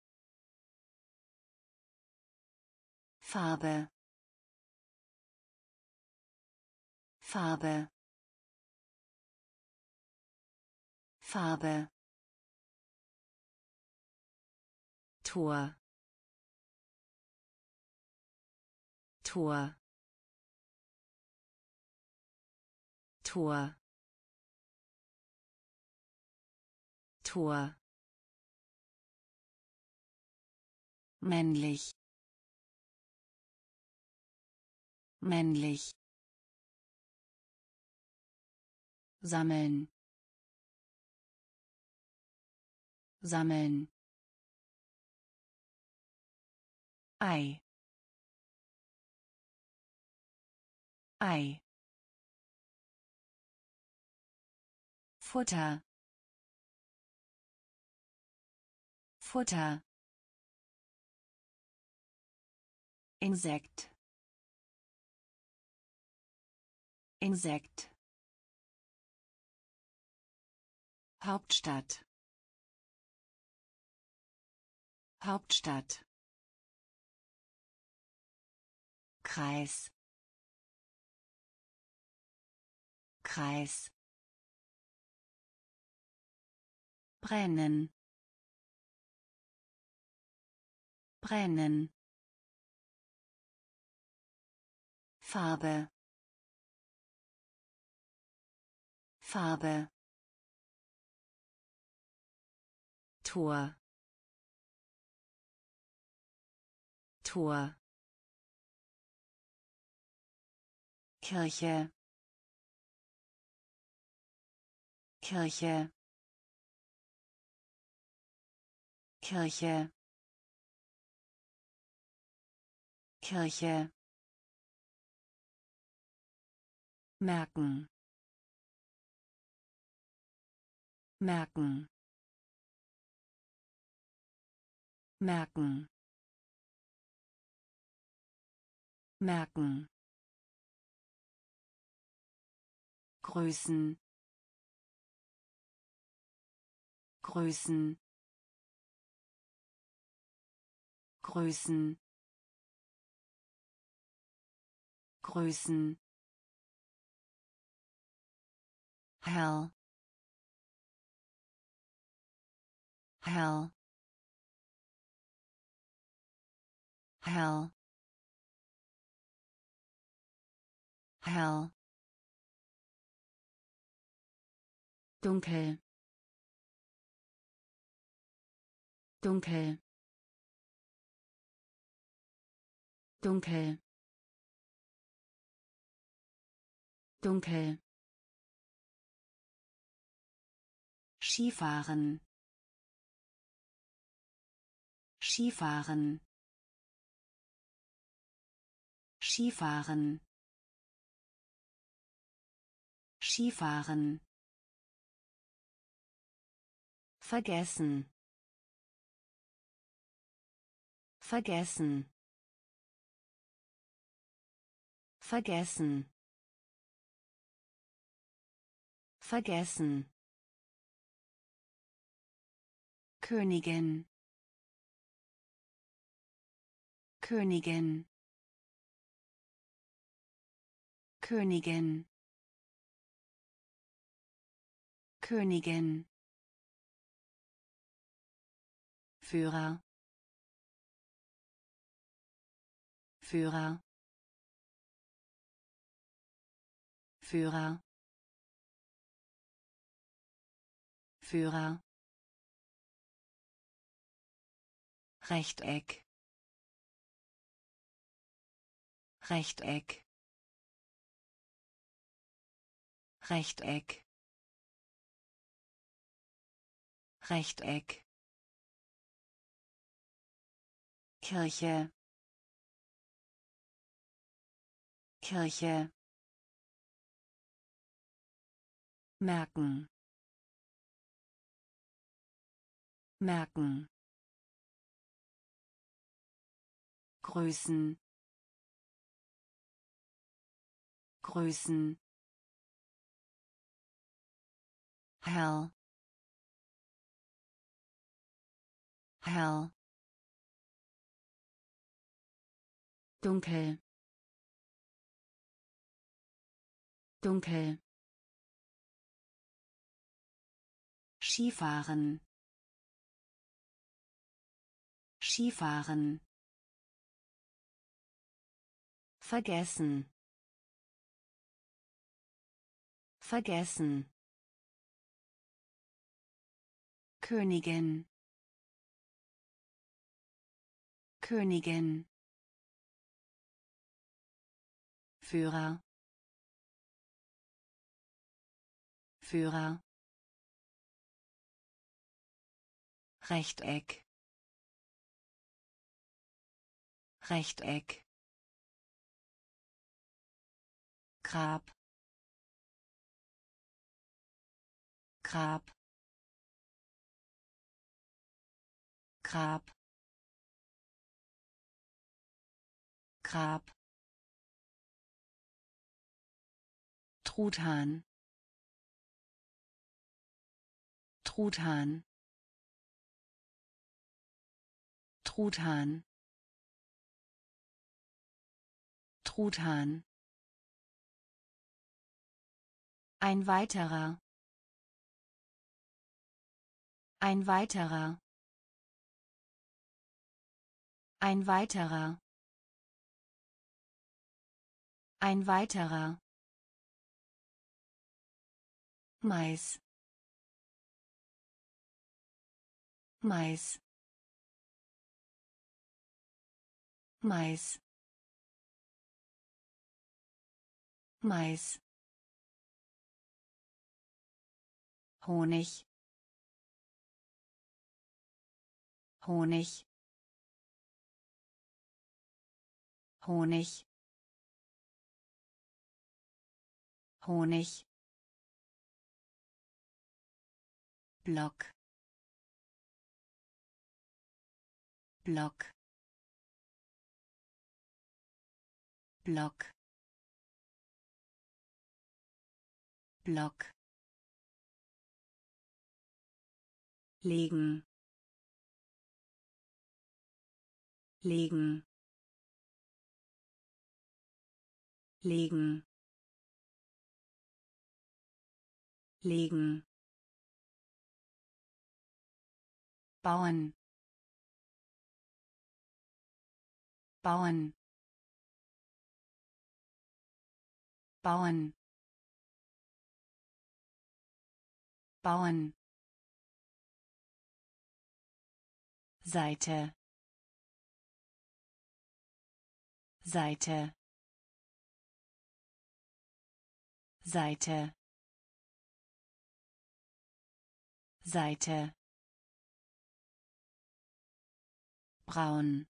[SPEAKER 1] Farbe. Farbe. Farbe. Tor. Tor. Tor. Tor. Männlich. Männlich. Sammeln. Sammeln. Ei. Ei. Futter. Futter. Insekt. Insekt. Hauptstadt. Hauptstadt. Kreis. Kreis. Brennen. Brennen. Farbe. Farbe. Tor. Tor. Kirche. Kirche, Kirche, Kirche, merken, merken, merken, merken, Größen, Größen, Größen, Größen, hell, hell, hell, hell, dunkel, dunkel, dunkel, dunkel, Skifahren, Skifahren, Skifahren, Skifahren, vergessen, vergessen, vergessen, vergessen, Königin, Königin, Königin, Königin, Führer, Führer, Führer, Führer, Rechteck, Rechteck, Rechteck, Rechteck, Kirche, Kirche, merken, merken, Größen, Größen, hell, hell, dunkel, dunkel, Skifahren, Skifahren, vergessen, vergessen, Königin, Königin, Führer, Führer, Rechteck, Rechteck, Grab, Grab, Grab, Grab, Truthahn, Truthahn, Truthahn, Truthahn, ein weiterer, ein weiterer, ein weiterer, ein weiterer, Mais, Mais, Mais, Mais, Honig, Honig, Honig, Honig, Block, Block, Block, Block, legen, legen, legen, legen, bauen, bauen, bauen, bauen, Seite, Seite, Seite, Seite, braun,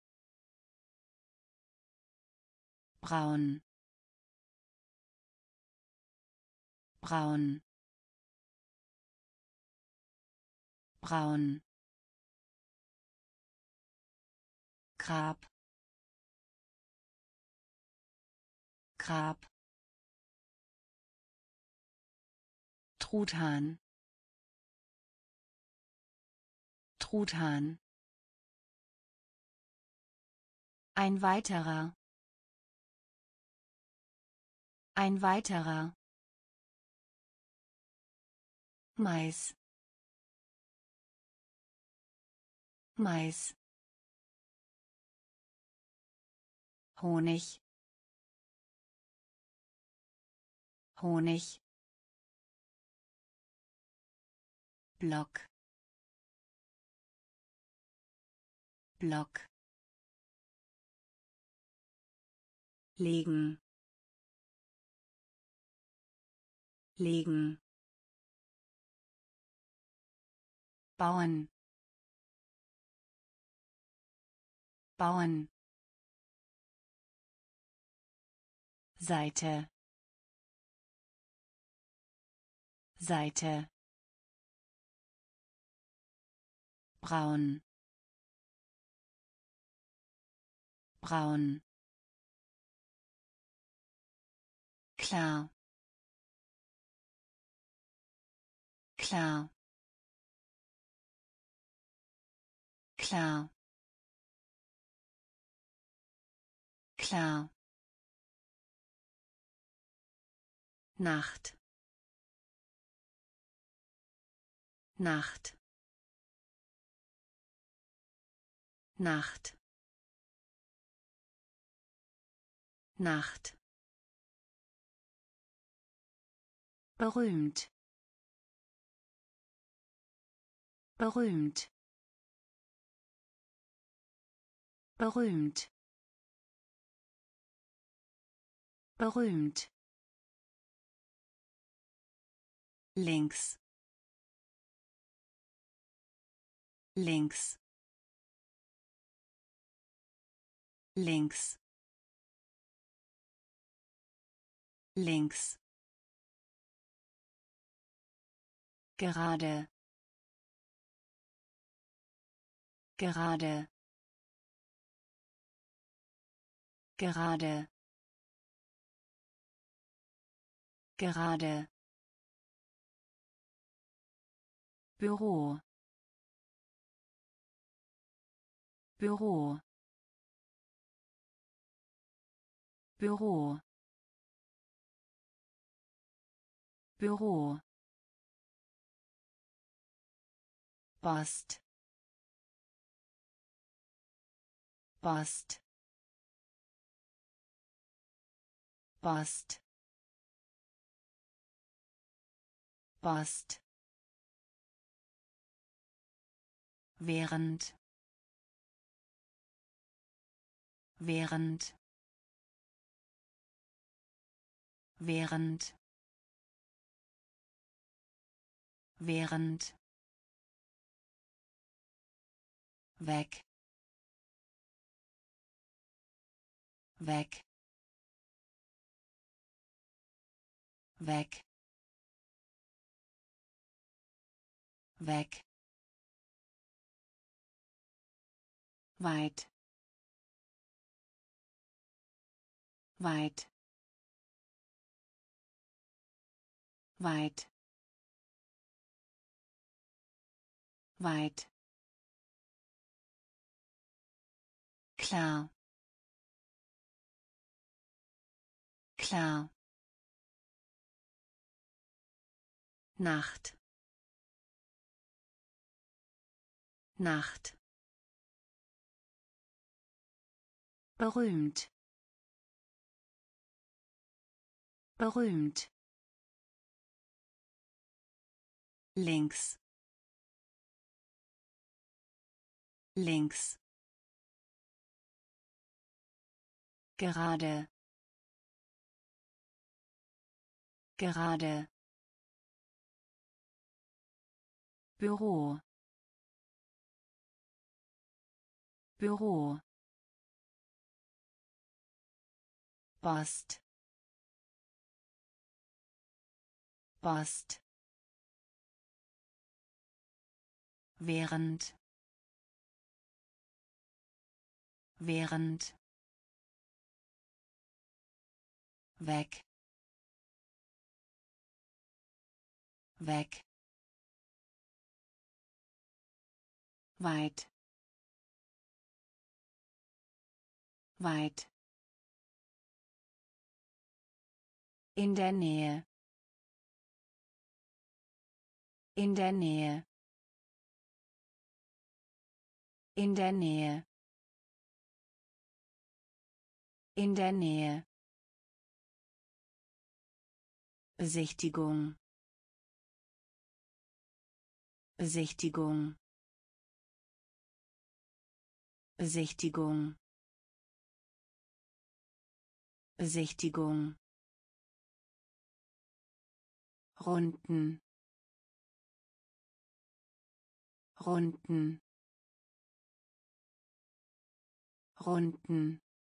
[SPEAKER 1] braun, braun, braun, Grab, Grab, Truthahn, Truthahn, ein weiterer, ein weiterer, Mais, Mais, Honig, Honig, Block, Block, legen, legen, bauen, bauen, Seite, Seite, braun, braun, klar, klar, klar, klar, Nacht, Nacht, Nacht, Nacht, berühmt, berühmt, berühmt, berühmt, links, links, links, links, gerade, gerade, gerade, gerade, Büro, Büro, Büro, Büro, Post, Post, Post, Post, während, während, während, während, weg, weg, weg, weg, weit, weit, weit, weit, klar, klar, Nacht, Nacht, berühmt, berühmt, links, links, gerade, gerade, Büro, Büro, Post, Post, während, während, weg, weg, weit, weit, in der Nähe, in der Nähe, in der Nähe, in der Nähe, Besichtigung, Besichtigung, Besichtigung, Besichtigung, Runden, Runden, Runden,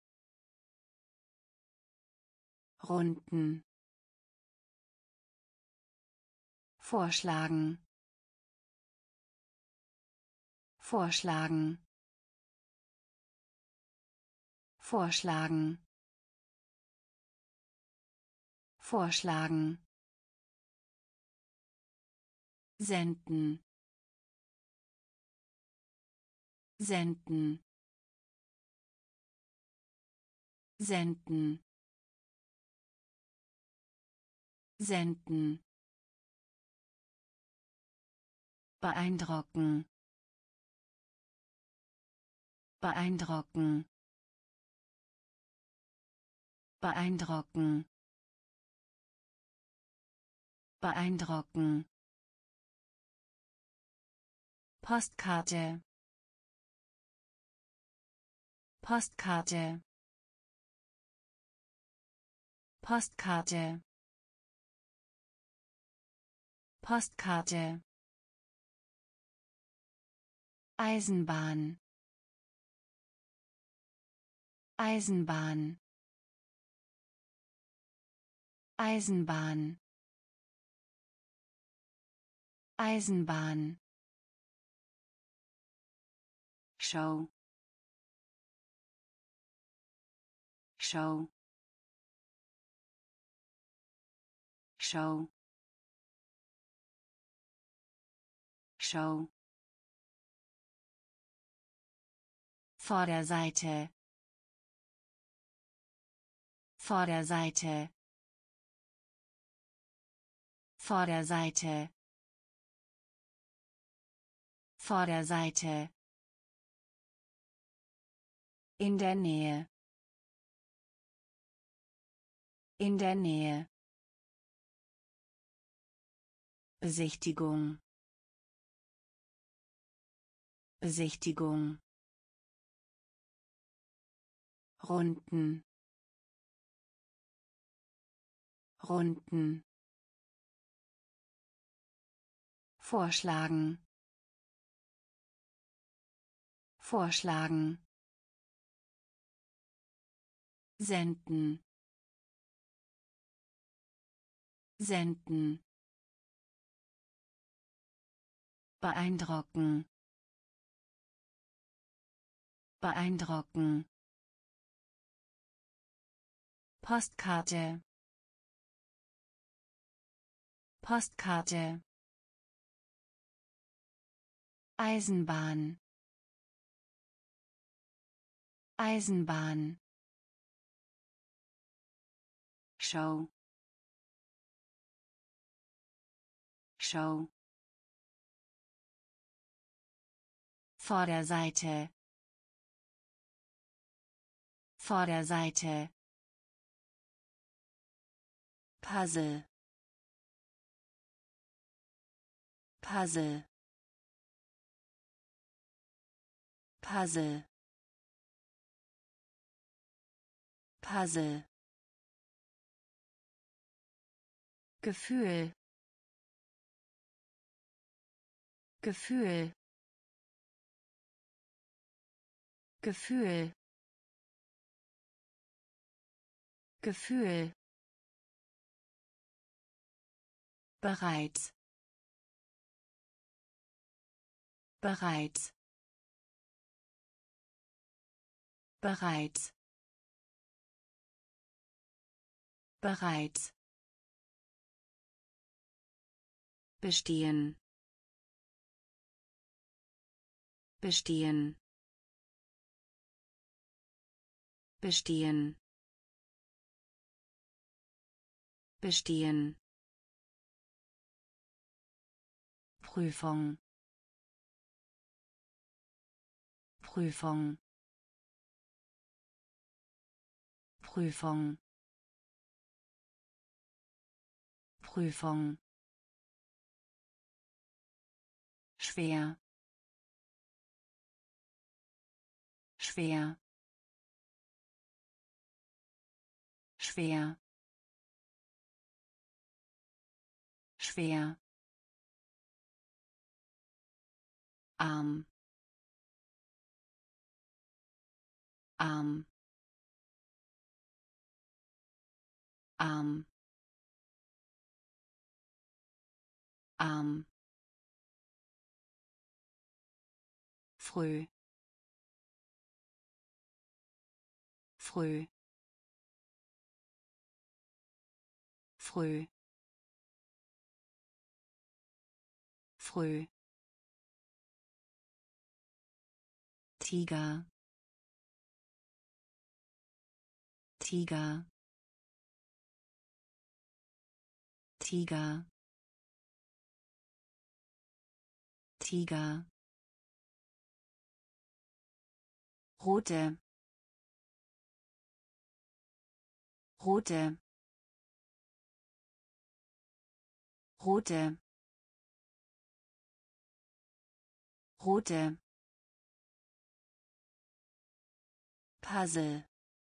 [SPEAKER 1] Runden, vorschlagen, vorschlagen, vorschlagen, vorschlagen, senden, senden, senden, senden, beeindrucken, beeindrucken, beeindrucken, beeindrucken, Postkarte, Postkarte, Postkarte, Postkarte, Eisenbahn, Eisenbahn, Eisenbahn, Eisenbahn, Show, Show, Show, Show, Vorderseite, Vorderseite, Vorderseite, Vorderseite, in der Nähe, in der Nähe, Besichtigung, Besichtigung, Runden, Runden, vorschlagen, vorschlagen, senden, senden, beeindrucken, beeindrucken, Postkarte, Postkarte, Eisenbahn, Eisenbahn, Show, Show, Vorderseite, Vorderseite, Puzzle, Puzzle, Puzzle, Puzzle, Gefühl, Gefühl, Gefühl, Gefühl, bereits, bereits, bereits, bereits, bestehen, bestehen, bestehen, bestehen, Prüfung, Prüfung, Prüfung, Prüfung, schwer, schwer, schwer, schwer, arm, arm, arm, arm, früh, früh, früh, früh, Tiger, Tiger, Tiger, Tiger, rote, rote, rote, rote, Puzzle,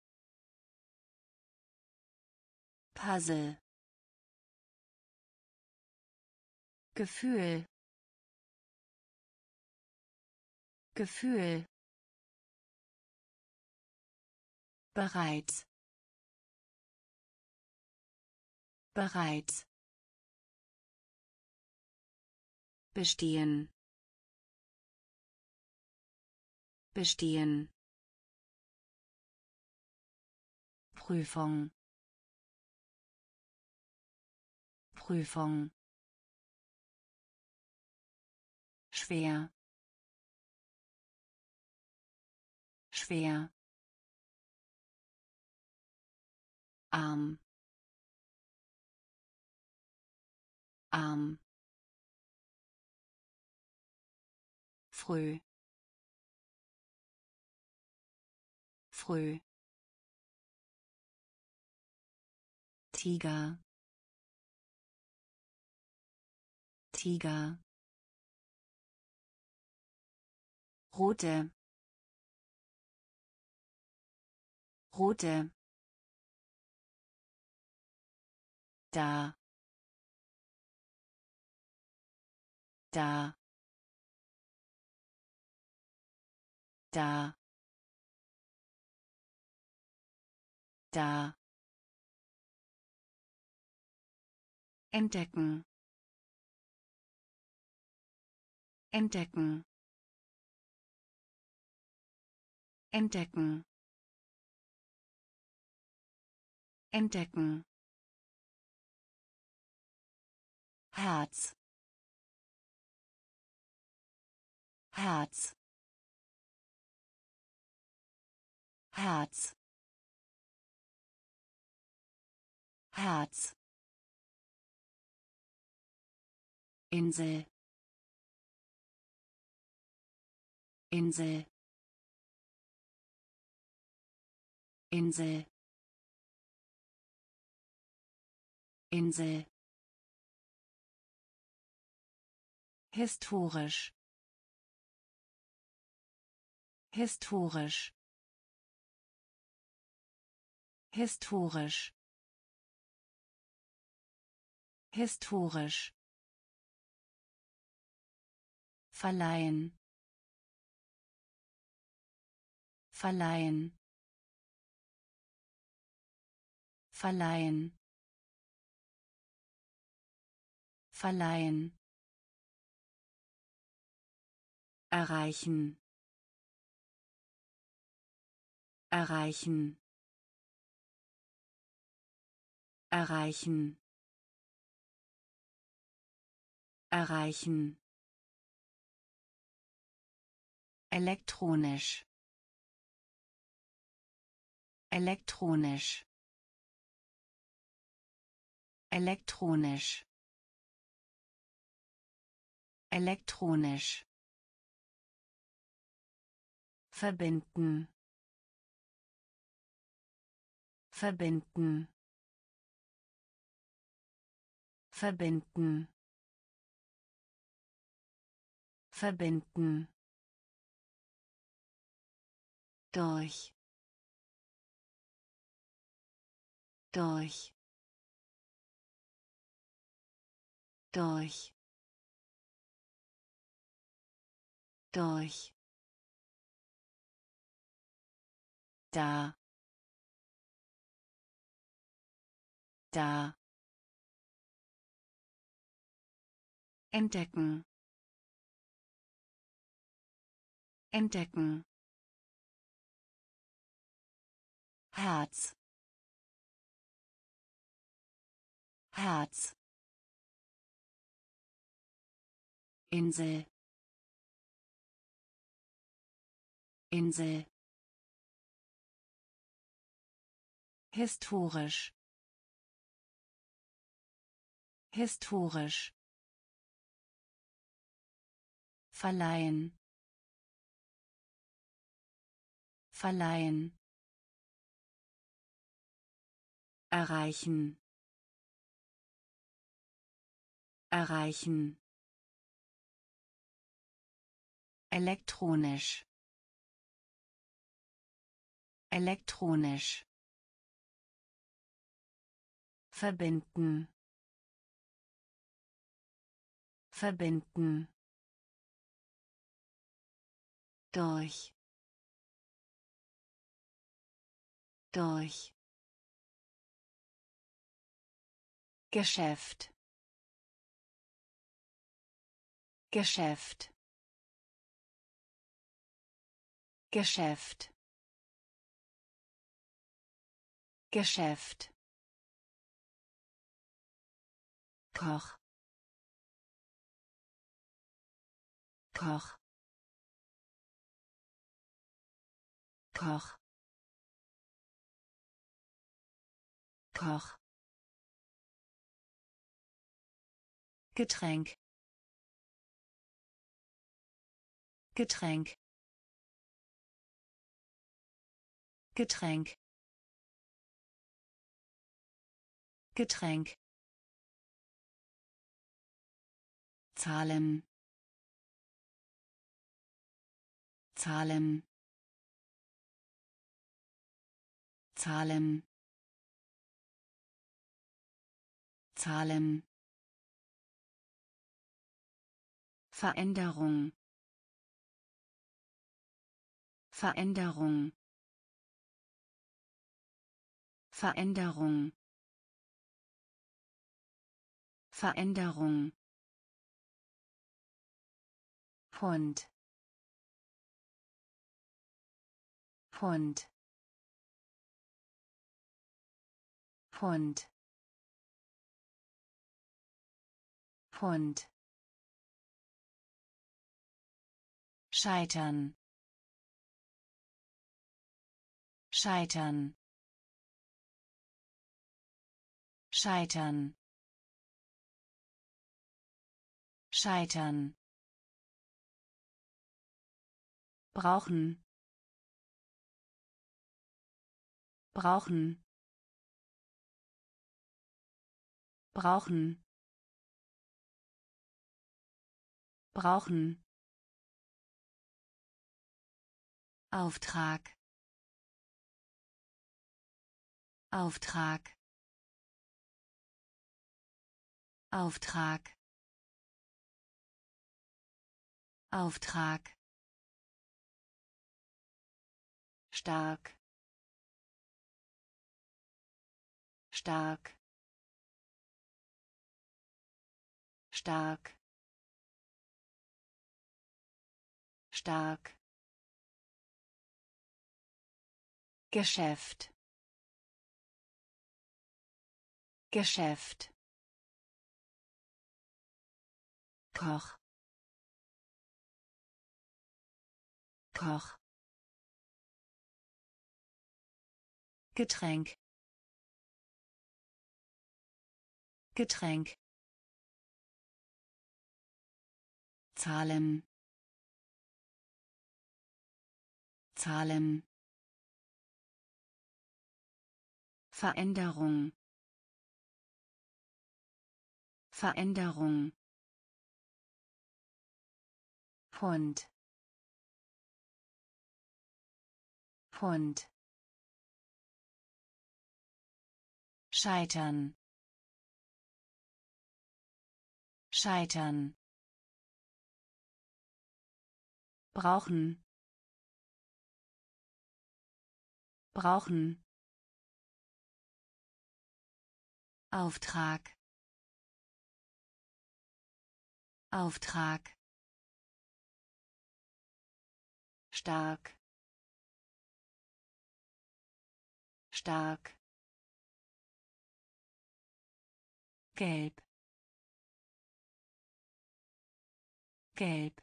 [SPEAKER 1] Puzzle, Gefühl, Gefühl, bereits, bereits, bestehen, bestehen, Prüfung, Prüfung, schwer, schwer, arm, arm, früh, früh, Tiger, Tiger, rote, rote, da, da da da entdecken entdecken entdecken entdecken Herz Herz Herz Herz Insel Insel Insel Insel historisch historisch historisch historisch verleihen verleihen verleihen verleihen erreichen erreichen erreichen erreichen elektronisch elektronisch elektronisch elektronisch verbinden verbinden verbinden verbinden durch durch durch durch da da entdecken entdecken Herz Herz Insel Insel historisch historisch verleihen verleihen erreichen erreichen elektronisch elektronisch verbinden verbinden durch durch Geschäft Geschäft Geschäft Geschäft Koch Koch Koch Koch Getränk Getränk Getränk Getränk Zahlen Zahlen Zahlen Zahlen Veränderung. Veränderung. Veränderung. Veränderung. Hund. Hund. Hund. Hund. Scheitern. Scheitern. Scheitern. Scheitern. Brauchen. Brauchen. Brauchen. Brauchen. Auftrag. Auftrag. Auftrag. Auftrag. Stark. Stark. Stark. Stark. Geschäft. Geschäft. Koch. Koch. Getränk. Getränk. Zahlen. Zahlen. Veränderung. Veränderung. Hund. Hund. Scheitern. Scheitern. Brauchen. Brauchen. Auftrag. Auftrag. Stark. Stark. Gelb. Gelb.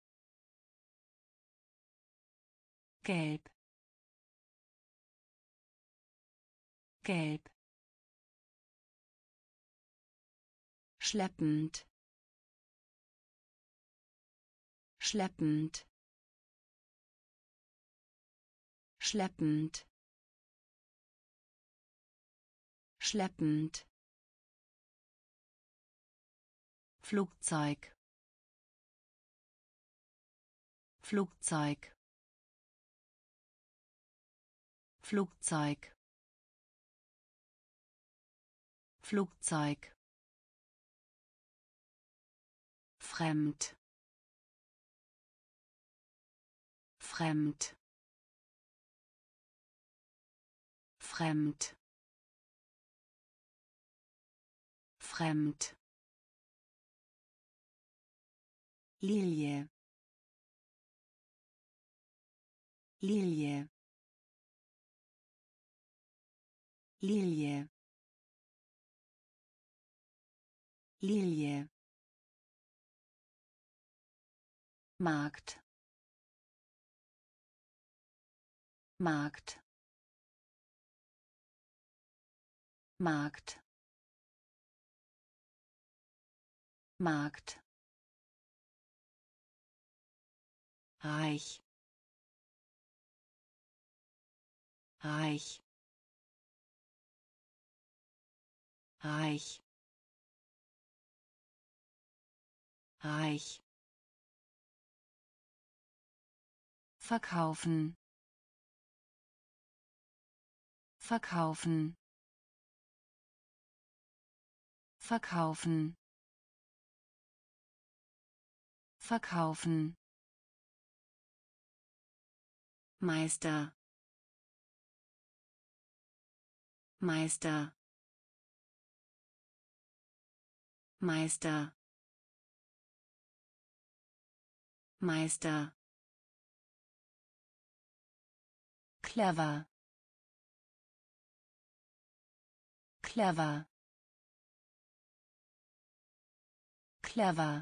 [SPEAKER 1] Gelb. Gelb. Schleppend. Schleppend. Schleppend. Schleppend. Flugzeug. Flugzeug. Flugzeug. Flugzeug. Fremd. Fremd. Fremd. Fremd. Lilie. Lilie. Lilie. Lilie. Markt. Markt. Markt. Markt. Reich. Reich. Reich. Reich. Verkaufen. Verkaufen. Verkaufen. verkaufen, Meister, Meister, Meister, Meister, clever, clever, clever,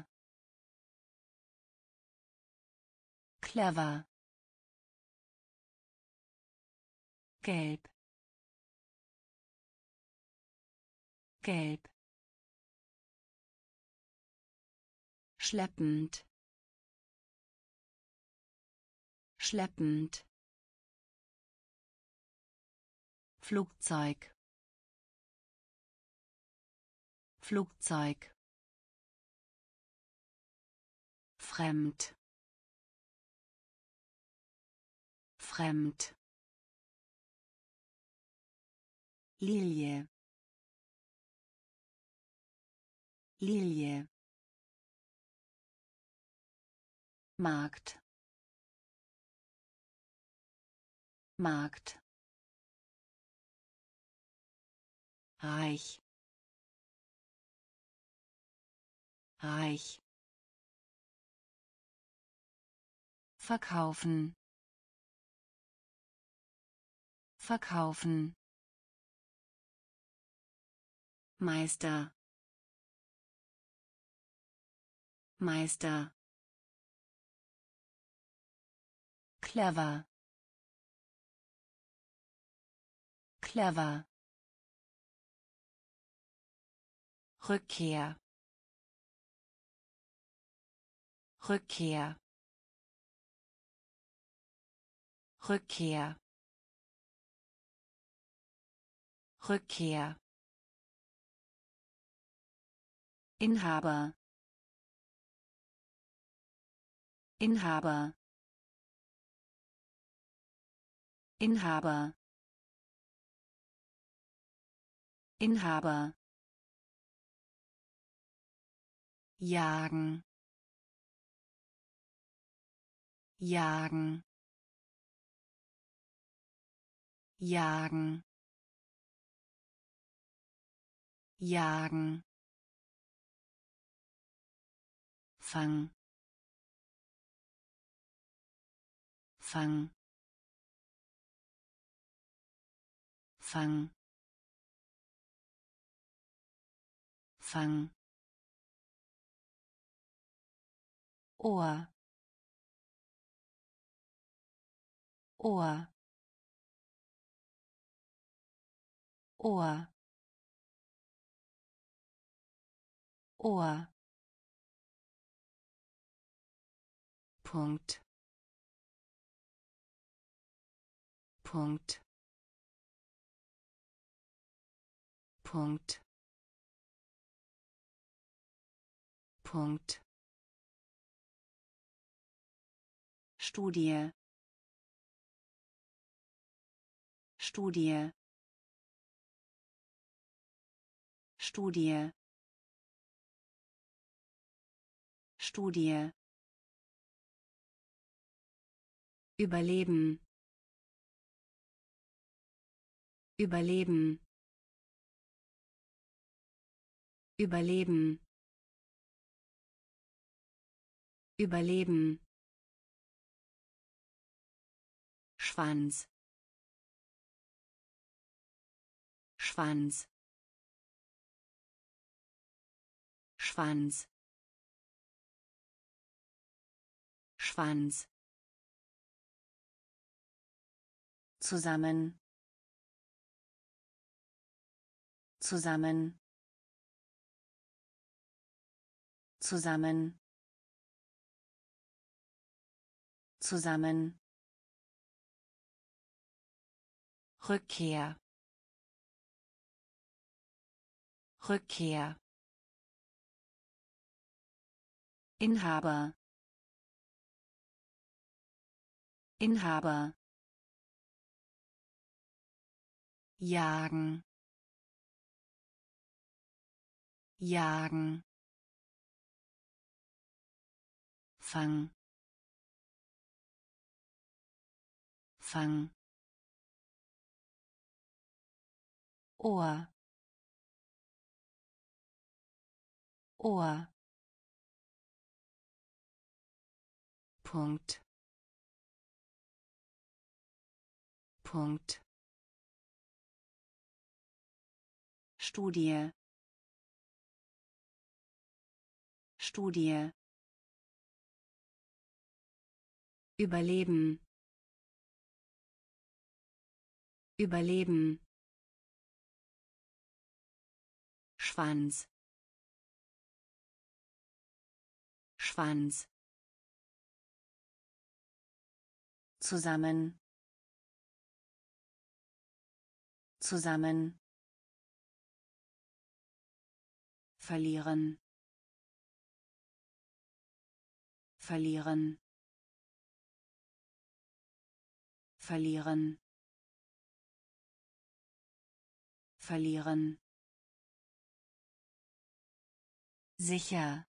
[SPEAKER 1] clever, gelb, gelb, schleppend, schleppend, Flugzeug, Flugzeug, fremd, fremd, Lilie, Lilie, Markt, Markt, reich, reich, verkaufen, verkaufen, Meister, Meister, clever, clever, Rückkehr, Rückkehr, Rückkehr, Rückkehr, Inhaber, Inhaber, Inhaber, Inhaber, jagen, jagen, jagen, jagen, Fang, Fang, Fang, Fang, Ohr, Ohr, Ohr, Ohr, Punkt, Punkt, Punkt, Punkt, Studie, Studie, Studie, Studie, Überleben, Überleben, Überleben, Überleben, Schwanz, Schwanz, Schwanz, Schwanz, zusammen, zusammen, zusammen, zusammen, Rückkehr, Rückkehr, Inhaber, Inhaber, jagen, jagen, Fang. Fang. Ohr. Ohr. Punkt. Punkt. Studie. Studie. Überleben. Überleben. Schwanz. Schwanz. Zusammen. Zusammen. Verlieren. Verlieren. Verlieren. Verlieren. Sicher.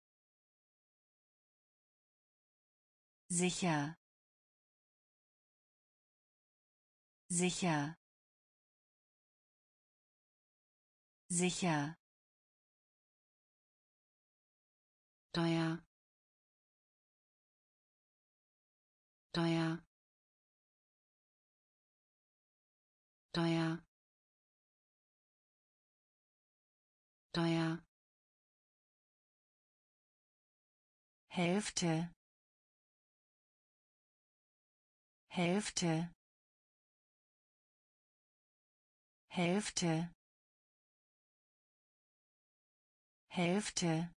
[SPEAKER 1] Sicher. Sicher. Sicher. Teuer. Teuer. Teuer. Teuer. Hälfte. Hälfte. Hälfte. Hälfte.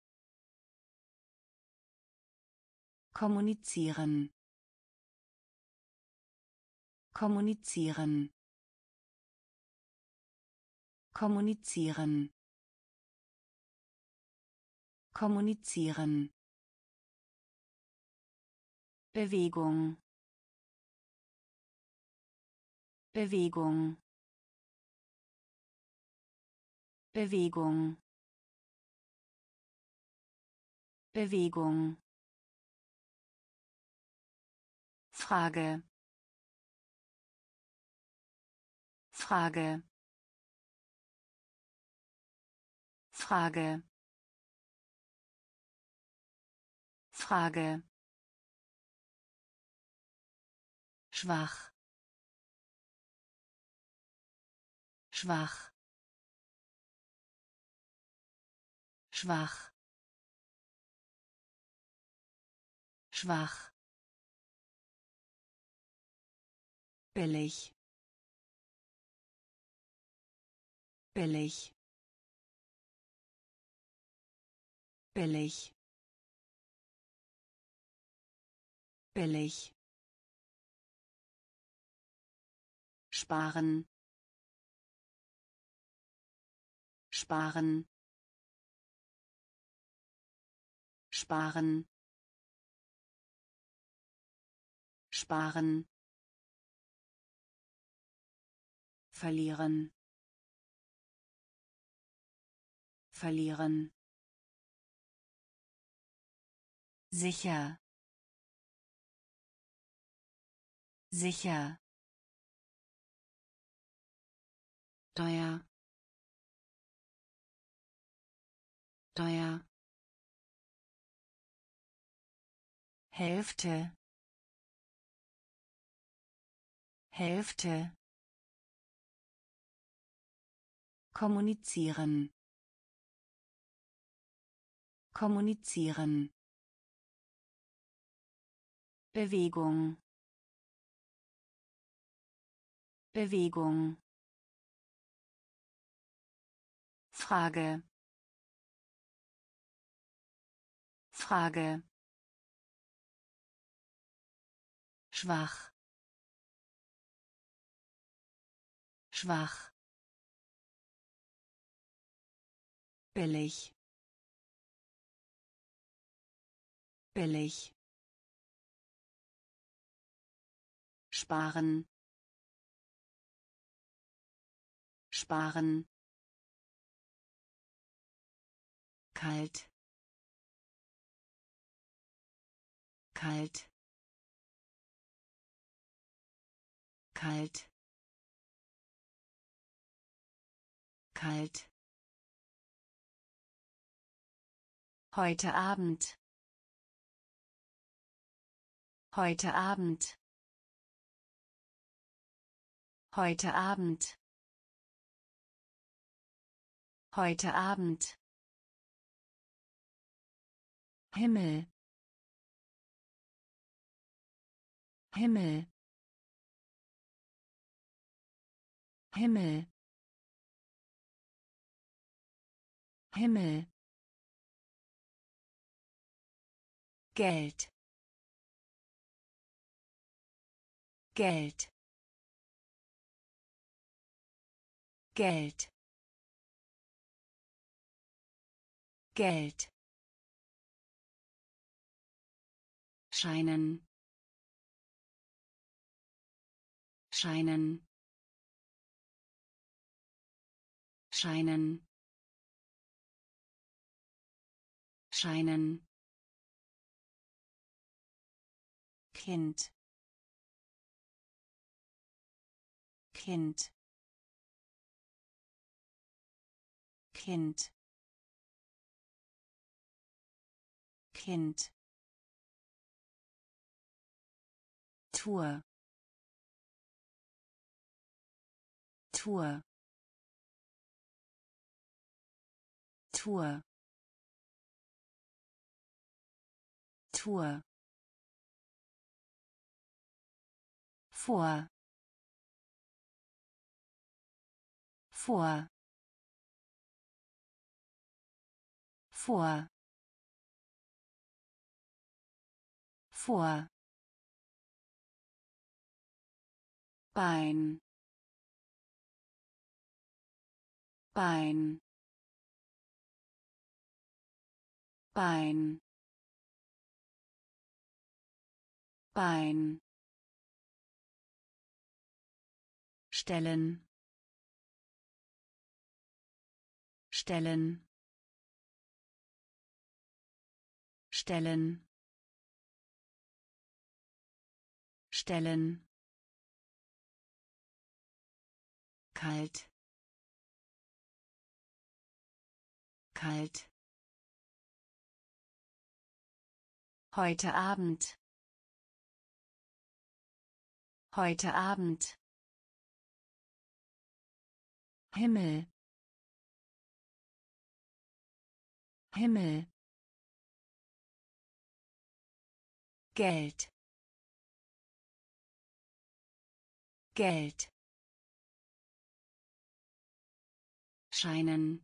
[SPEAKER 1] Kommunizieren. Kommunizieren. Kommunizieren. Kommunizieren. Bewegung. Bewegung. Bewegung. Bewegung. Frage. Frage. Frage. Frage. Schwach. Schwach. Schwach. Schwach. Billig. Billig. Billig. Billig. Sparen. Sparen. Sparen. Sparen. Verlieren. Verlieren. Sicher. Sicher. Teuer. Teuer. Hälfte. Hälfte. Kommunizieren. Kommunizieren. Bewegung. Bewegung. Frage. Frage. Schwach. Schwach. Billig. Billig. Sparen. Sparen. Kalt. kalt, kalt, kalt. Heute Abend. Heute Abend. Heute Abend. Heute Abend. Himmel. Himmel. Himmel. Himmel. Geld. Geld. Geld. Geld. Scheinen. Scheinen. Scheinen. Scheinen. Kind. Kind. Kind. Kind. Tour. Tour. Tour. Tour. Vor. Vor. Vor. Vor. Bein. Bein. Bein. Bein. Stellen. Stellen. Stellen. Stellen. Kalt. Kalt. Heute Abend. Heute Abend. Himmel. Himmel. Geld. Geld. Scheinen.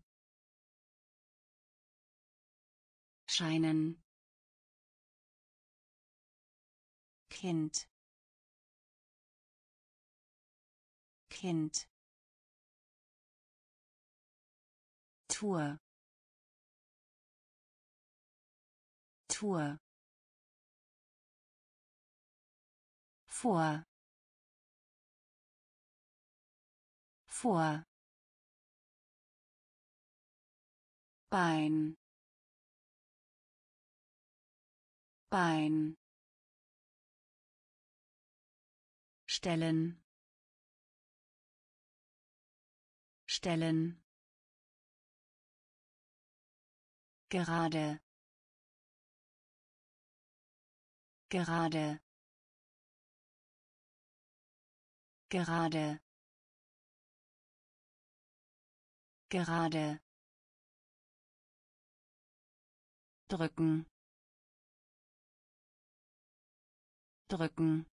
[SPEAKER 1] Scheinen. Kind. Kind. Tour. Tour. Vor. Vor. Bein. Bein. Stellen. Stellen. Gerade. Gerade. Gerade. Gerade. Drücken. Drücken.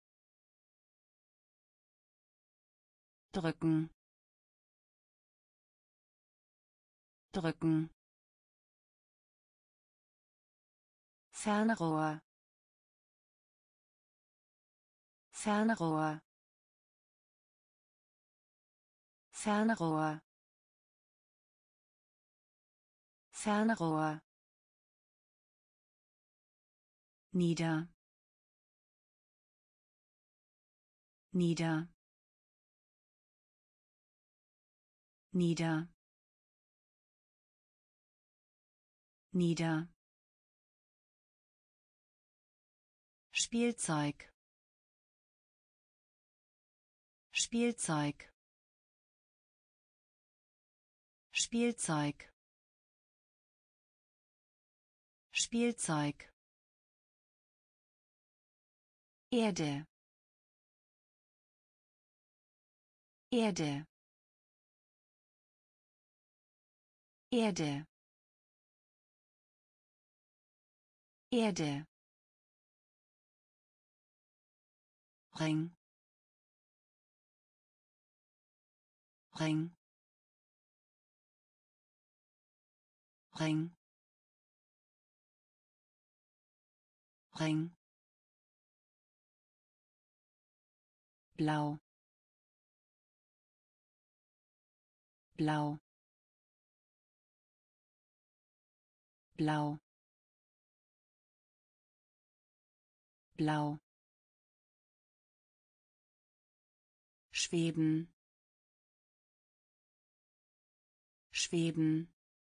[SPEAKER 1] Drücken. Drücken. Fernrohr. Fernrohr. Fernrohr. Fernrohr. Nieder. Nieder. Nieder. Nieder. Spielzeug, Spielzeug, Spielzeug, Spielzeug, Erde, Erde, Erde, Erde, Ring, Ring, Ring, Ring, blau, blau, blau, blau, schweben, schweben,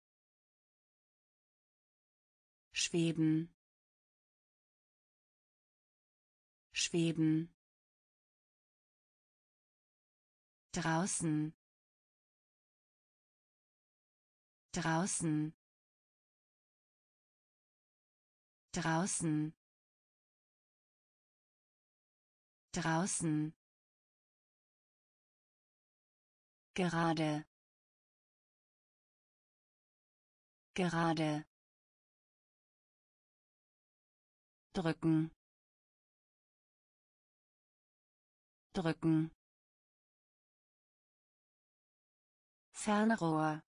[SPEAKER 1] schweben, schweben, draußen, draußen, draußen, draußen, gerade, gerade, drücken, drücken, Fernrohr,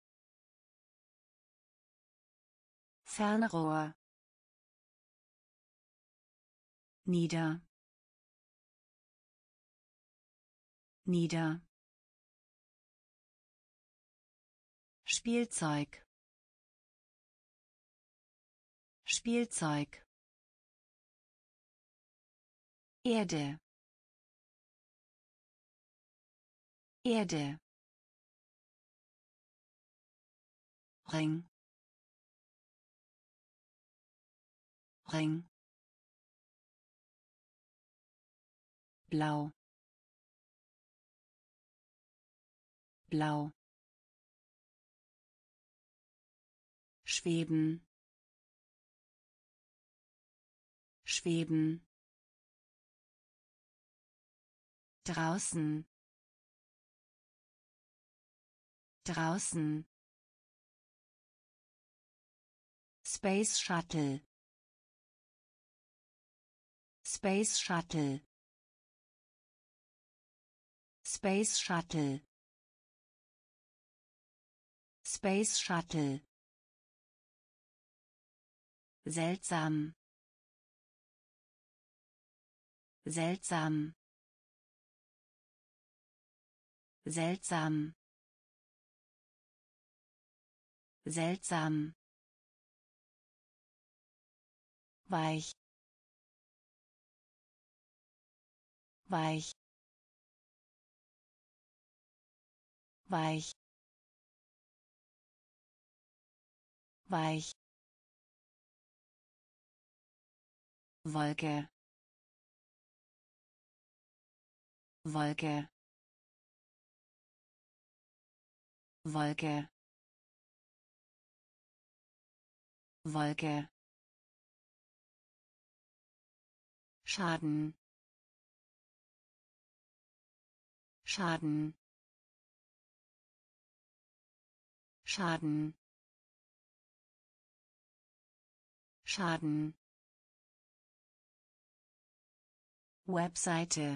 [SPEAKER 1] Fernrohr, nieder, nieder, Spielzeug, Spielzeug, Erde, Erde, Ring, Ring, blau, blau, schweben, schweben, draußen, draußen, Space Shuttle, Space Shuttle, Space Shuttle, Space Shuttle, seltsam, seltsam, seltsam, seltsam, weich, weich, weich, weich, Wolke, Wolke, Wolke, Wolke, Schaden, Schaden, Schaden, Schaden, Webseite,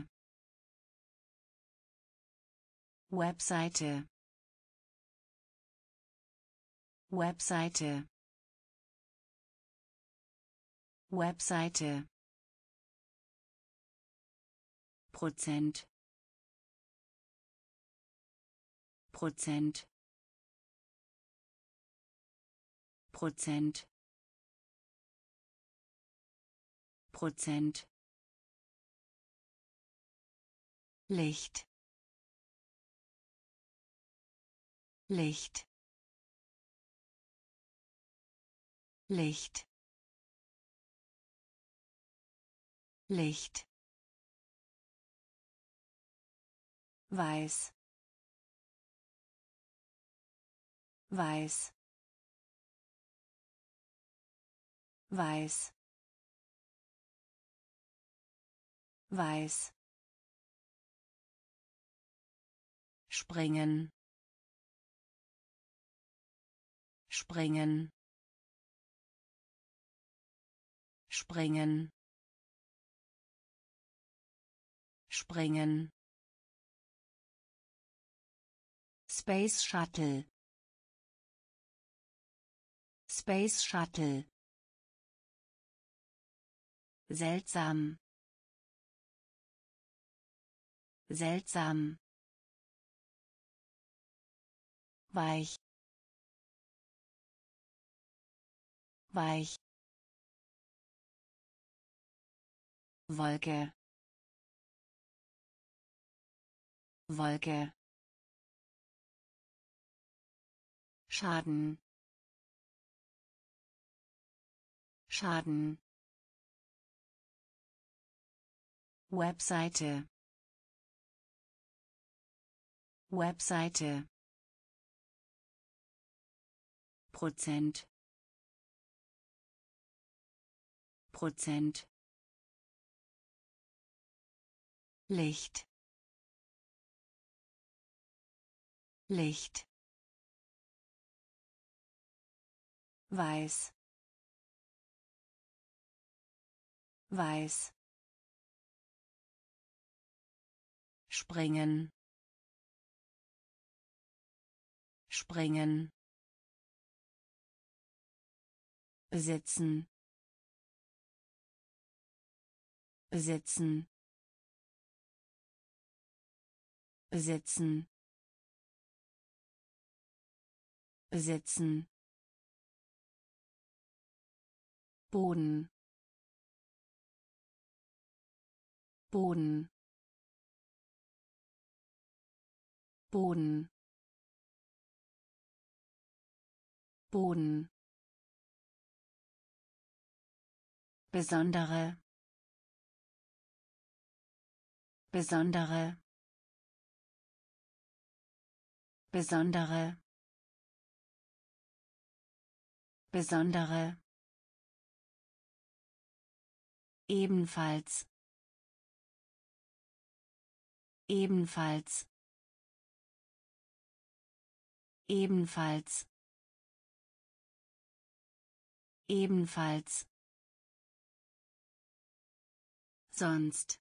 [SPEAKER 1] Webseite, Webseite, Webseite, Prozent, Prozent, Prozent, Prozent, Licht, Licht, Licht, Licht, weiß, weiß, weiß, weiß, springen, springen, springen, springen, Space Shuttle, Space Shuttle, seltsam, seltsam, weich, weich, Wolke, Wolke, Schaden, Schaden, Webseite, Webseite, Prozent, Prozent, Licht, Licht, weiß, weiß, springen, springen, besitzen, besitzen, besitzen, besitzen, Boden, Boden, Boden, Boden, besondere, besondere, besondere, besondere, ebenfalls, ebenfalls, ebenfalls, ebenfalls, sonst,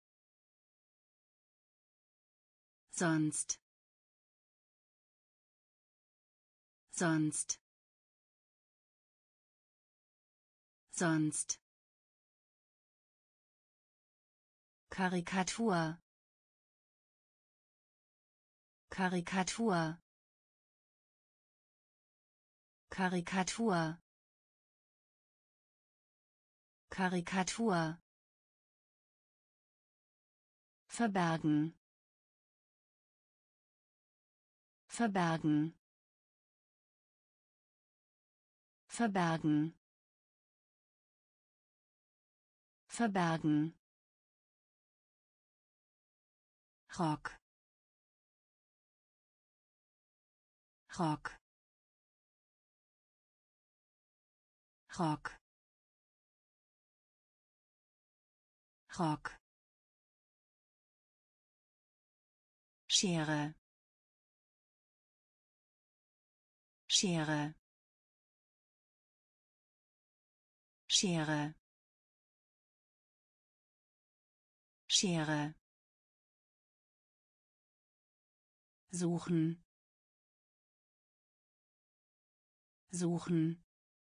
[SPEAKER 1] sonst, sonst, sonst, Karikatur, Karikatur, Karikatur, Karikatur, verbergen, verbergen, verbergen, verbergen, Rock, Rock, Rock, Rock, Schere, Schere, Schere, Schere, suchen, suchen,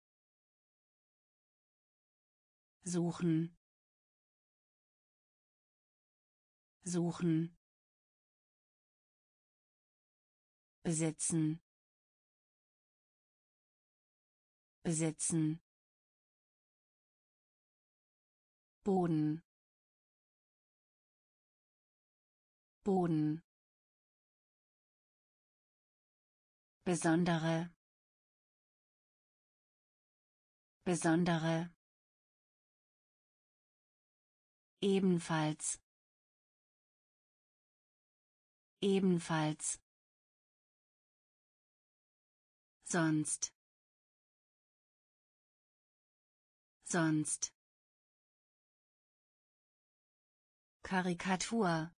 [SPEAKER 1] suchen, suchen, besitzen, besitzen, Boden, Boden, besondere, besondere, ebenfalls, ebenfalls, sonst, sonst, Karikatur,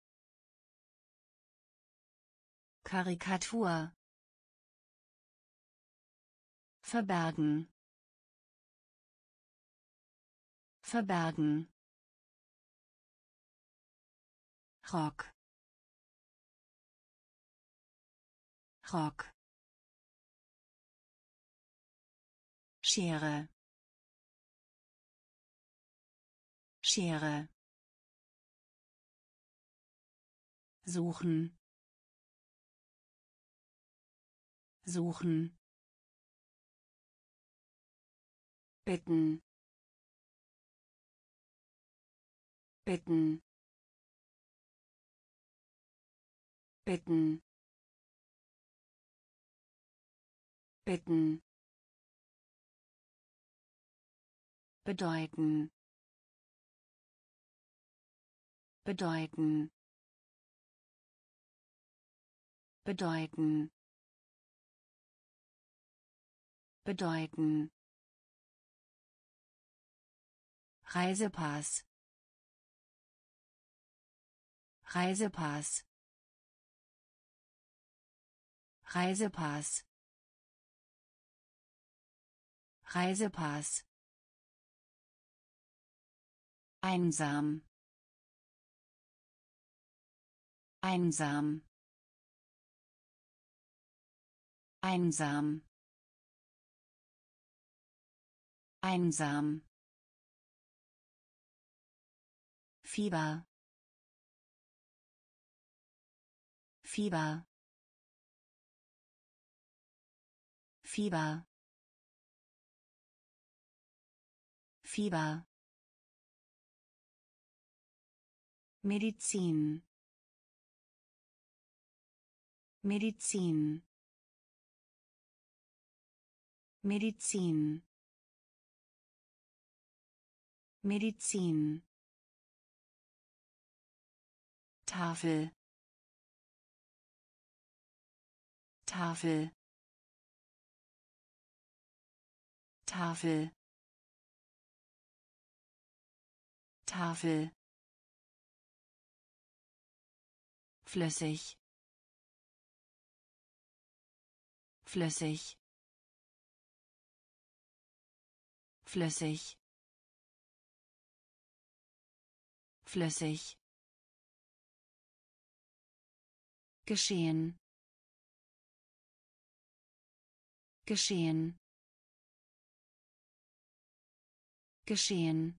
[SPEAKER 1] Karikatur, verbergen, verbergen, Rock, Rock, Schere, Schere, suchen, suchen, bitten, bitten, bitten, bitten, bedeuten, bedeuten, bedeuten, bedeuten, Reisepass, Reisepass, Reisepass, Reisepass, einsam, einsam, einsam, einsam, Fieber, Fieber, Fieber, Fieber, Medizin, Medizin, Medizin, Medizin, Tafel, Tafel, Tafel, Tafel, flüssig, flüssig, flüssig, flüssig, geschehen, geschehen, geschehen,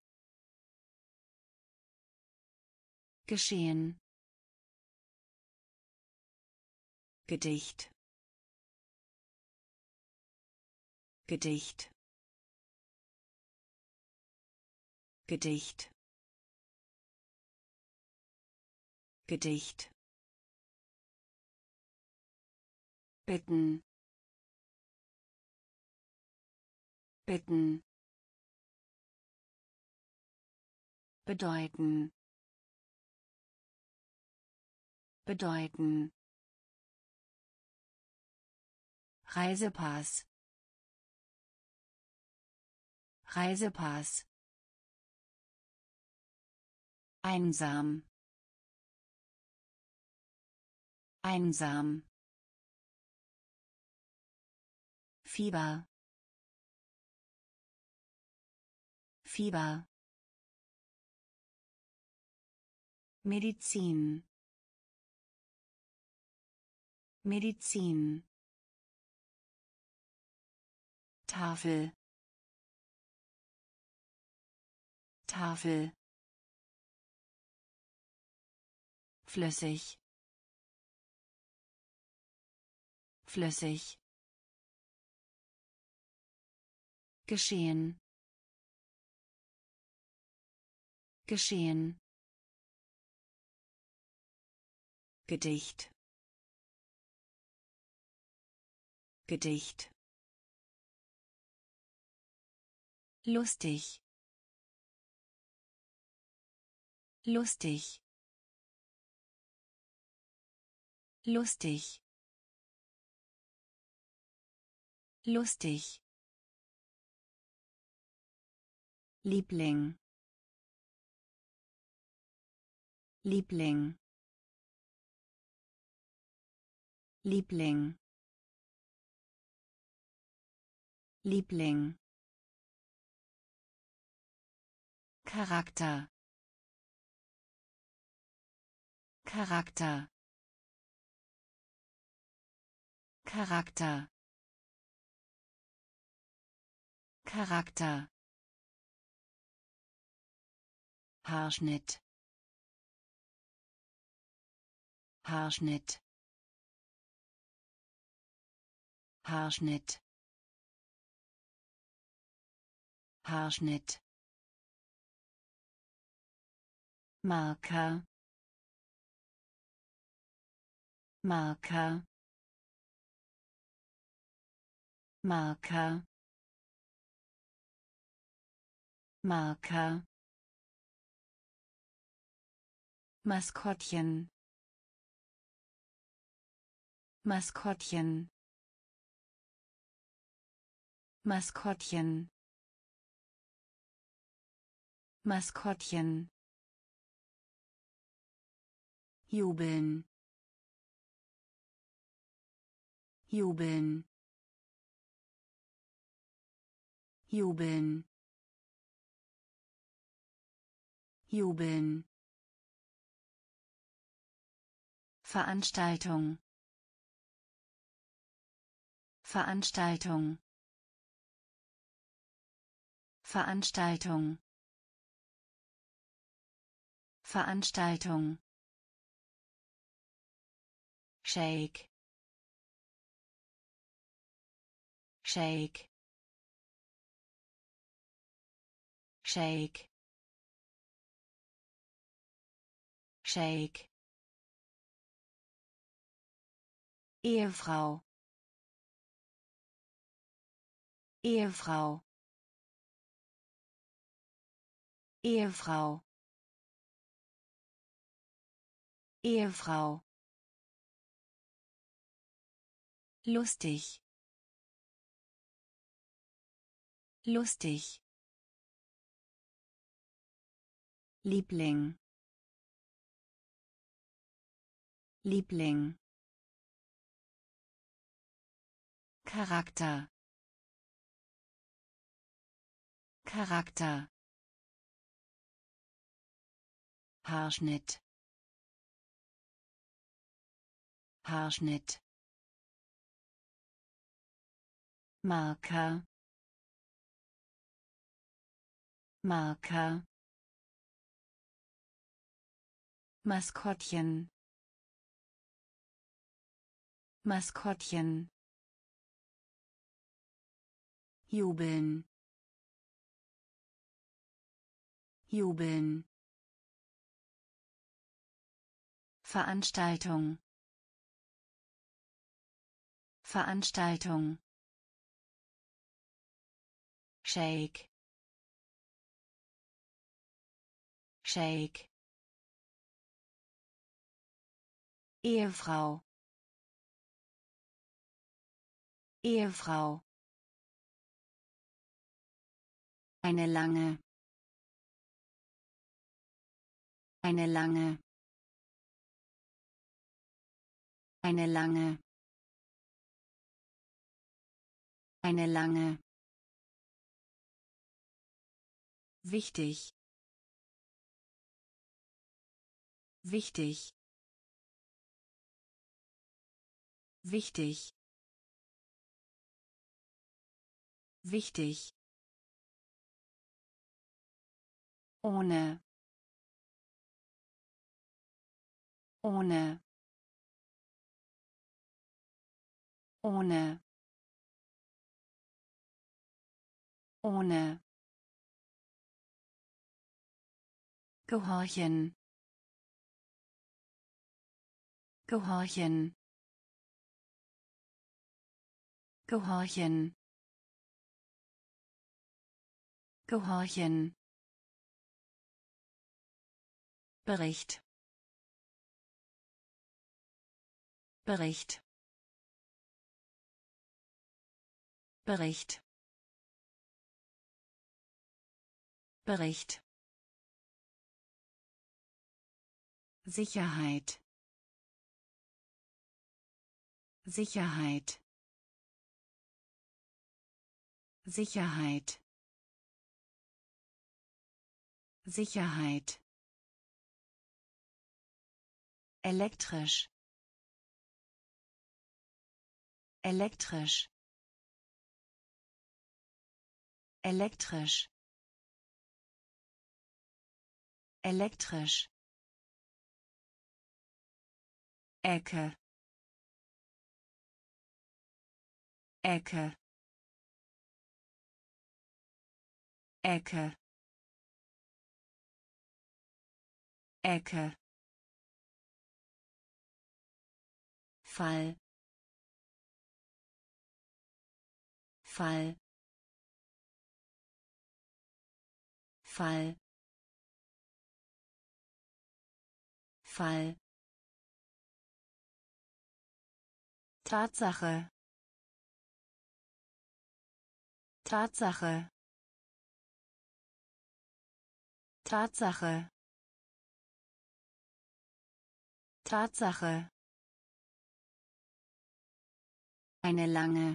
[SPEAKER 1] geschehen, Gedicht, Gedicht, Gedicht, Gedicht, bitten, bitten, bedeuten, bedeuten, Reisepass, Reisepass, einsam, einsam, Fieber, Fieber, Medizin, Medizin, Tafel, Tafel, flüssig, flüssig, geschehen, geschehen, Gedicht, Gedicht, lustig, lustig, lustig, lustig, Liebling, Liebling, Liebling, Liebling, Charakter, Charakter, Charakter, Charakter, Haarschnitt, Haarschnitt, Haarschnitt, Haarschnitt, Marker, Marker, Marker, Marker, Maskottchen, Maskottchen, Maskottchen, Maskottchen, jubeln, jubeln, jubeln, jubeln, Veranstaltung, Veranstaltung, Veranstaltung, Veranstaltung, Shake, Shake, Shake, Shake, Ehefrau, Ehefrau, Ehefrau, Ehefrau, lustig, lustig, Liebling, Liebling, Charakter, Charakter, Haarschnitt, Haarschnitt, Marker, Marker, Maskottchen, Maskottchen, jubeln, jubeln, Veranstaltung, Veranstaltung, Shake, Shake, Ehefrau, Ehefrau, eine lange, eine lange, eine lange, eine lange, wichtig, wichtig, wichtig, wichtig, ohne, ohne, ohne, ohne, gehorchen, gehorchen, gehorchen, gehorchen, Bericht Bericht Bericht Bericht Sicherheit Sicherheit Sicherheit Sicherheit elektrisch elektrisch elektrisch elektrisch Ecke Ecke Ecke Ecke Fall Fall Fall Fall Tatsache Tatsache Tatsache Tatsache eine lange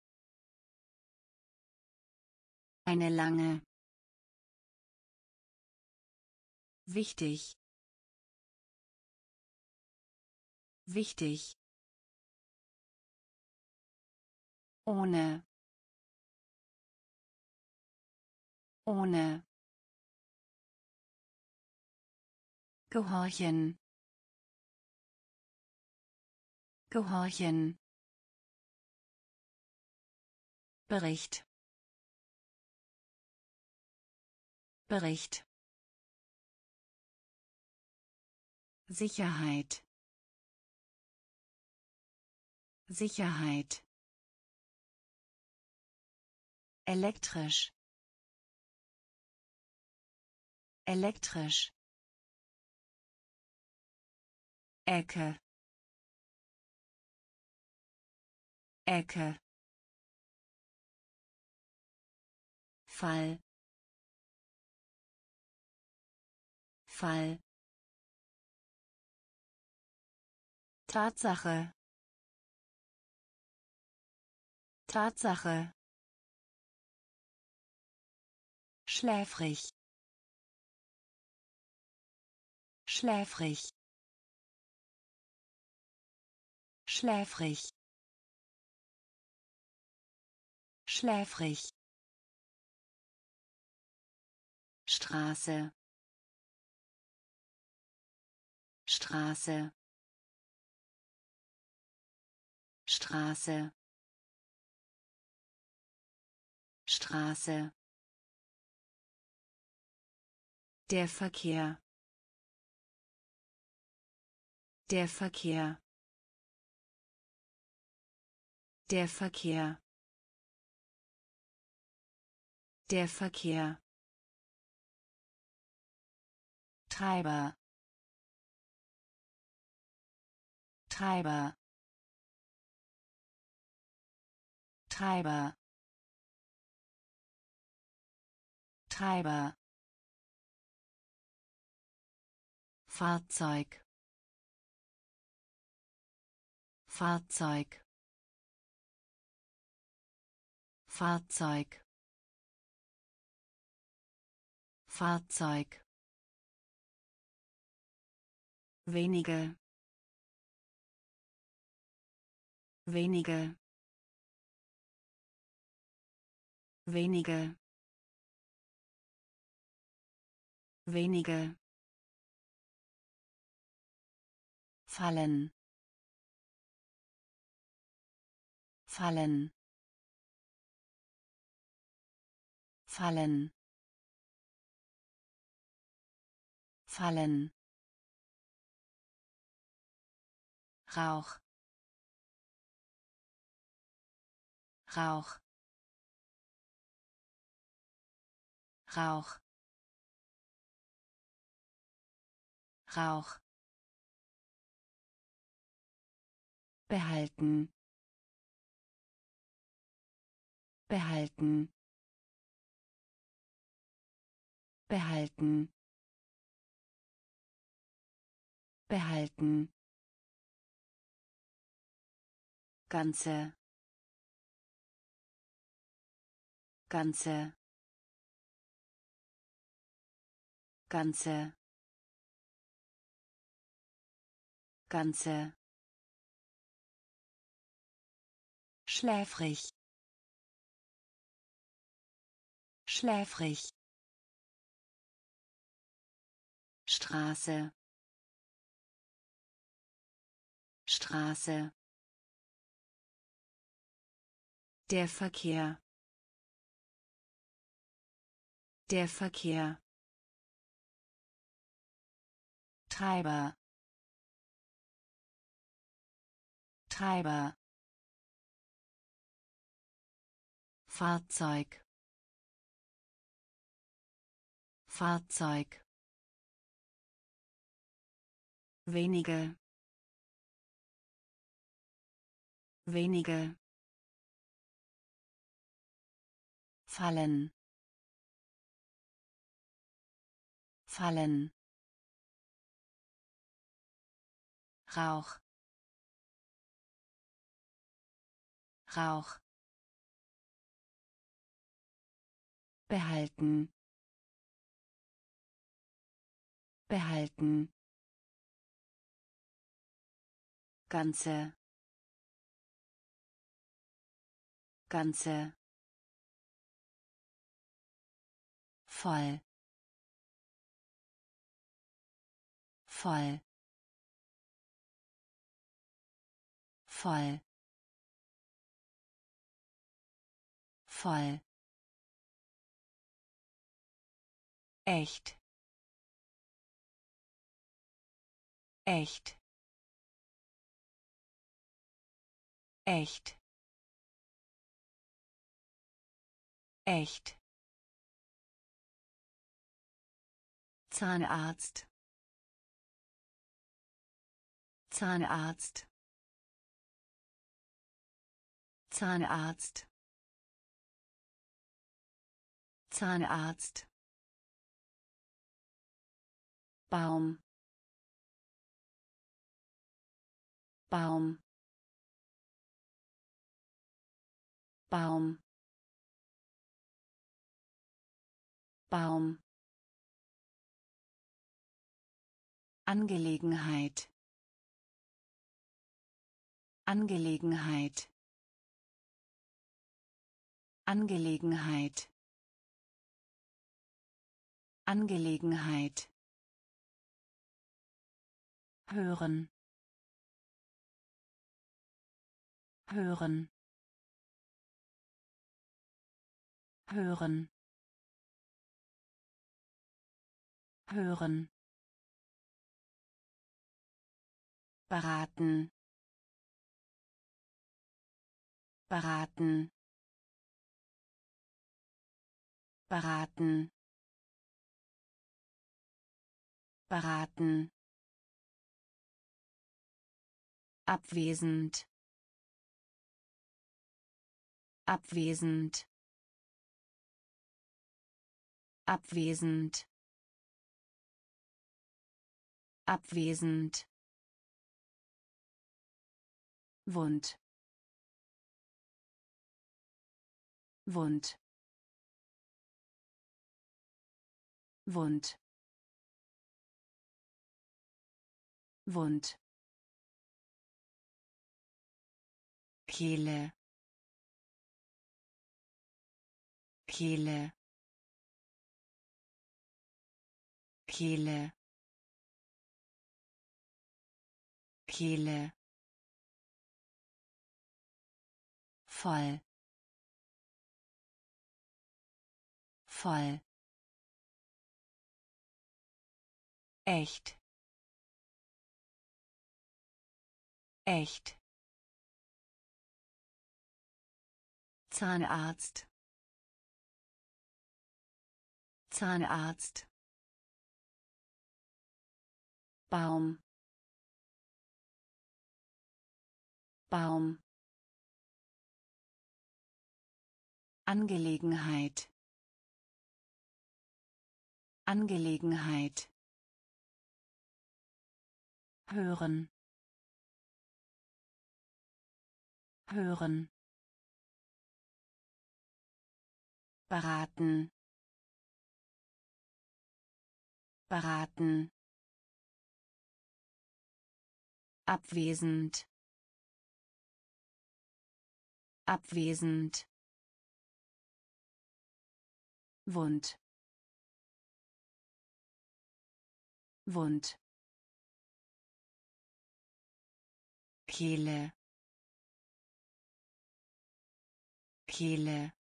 [SPEAKER 1] wichtig wichtig ohne ohne gehorchen gehorchen Bericht Bericht Sicherheit Sicherheit elektrisch elektrisch Ecke Ecke Fall Fall Tatsache Tatsache schläfrig schläfrig schläfrig schläfrig Straße Straße Straße Straße der Verkehr der Verkehr der Verkehr der Verkehr Treiber Treiber Treiber Treiber Fahrzeug Fahrzeug Fahrzeug Fahrzeug wenige wenige wenige wenige fallen fallen fallen fallen Rauch Rauch Rauch Rauch behalten behalten behalten behalten ganze ganze ganze ganze schläfrig schläfrig Straße Straße der Verkehr der Verkehr Treiber Treiber Fahrzeug Fahrzeug wenige wenige fallen fallen Rauch Rauch behalten behalten ganze ganze voll voll voll voll echt echt echt echt Zahnarzt Zahnarzt Zahnarzt Zahnarzt Baum Baum Baum Baum Angelegenheit Angelegenheit Angelegenheit Angelegenheit hören hören hören hören beraten beraten beraten beraten abwesend abwesend abwesend abwesend Wund Wund Wund Wund Kehle Kehle Kehle Kehle voll voll echt echt Zahnarzt Zahnarzt Baum, Baum. Angelegenheit, Angelegenheit. Hören, hören. Beraten, beraten. Abwesend, abwesend. Wund, Wund. Kehle, Kehle.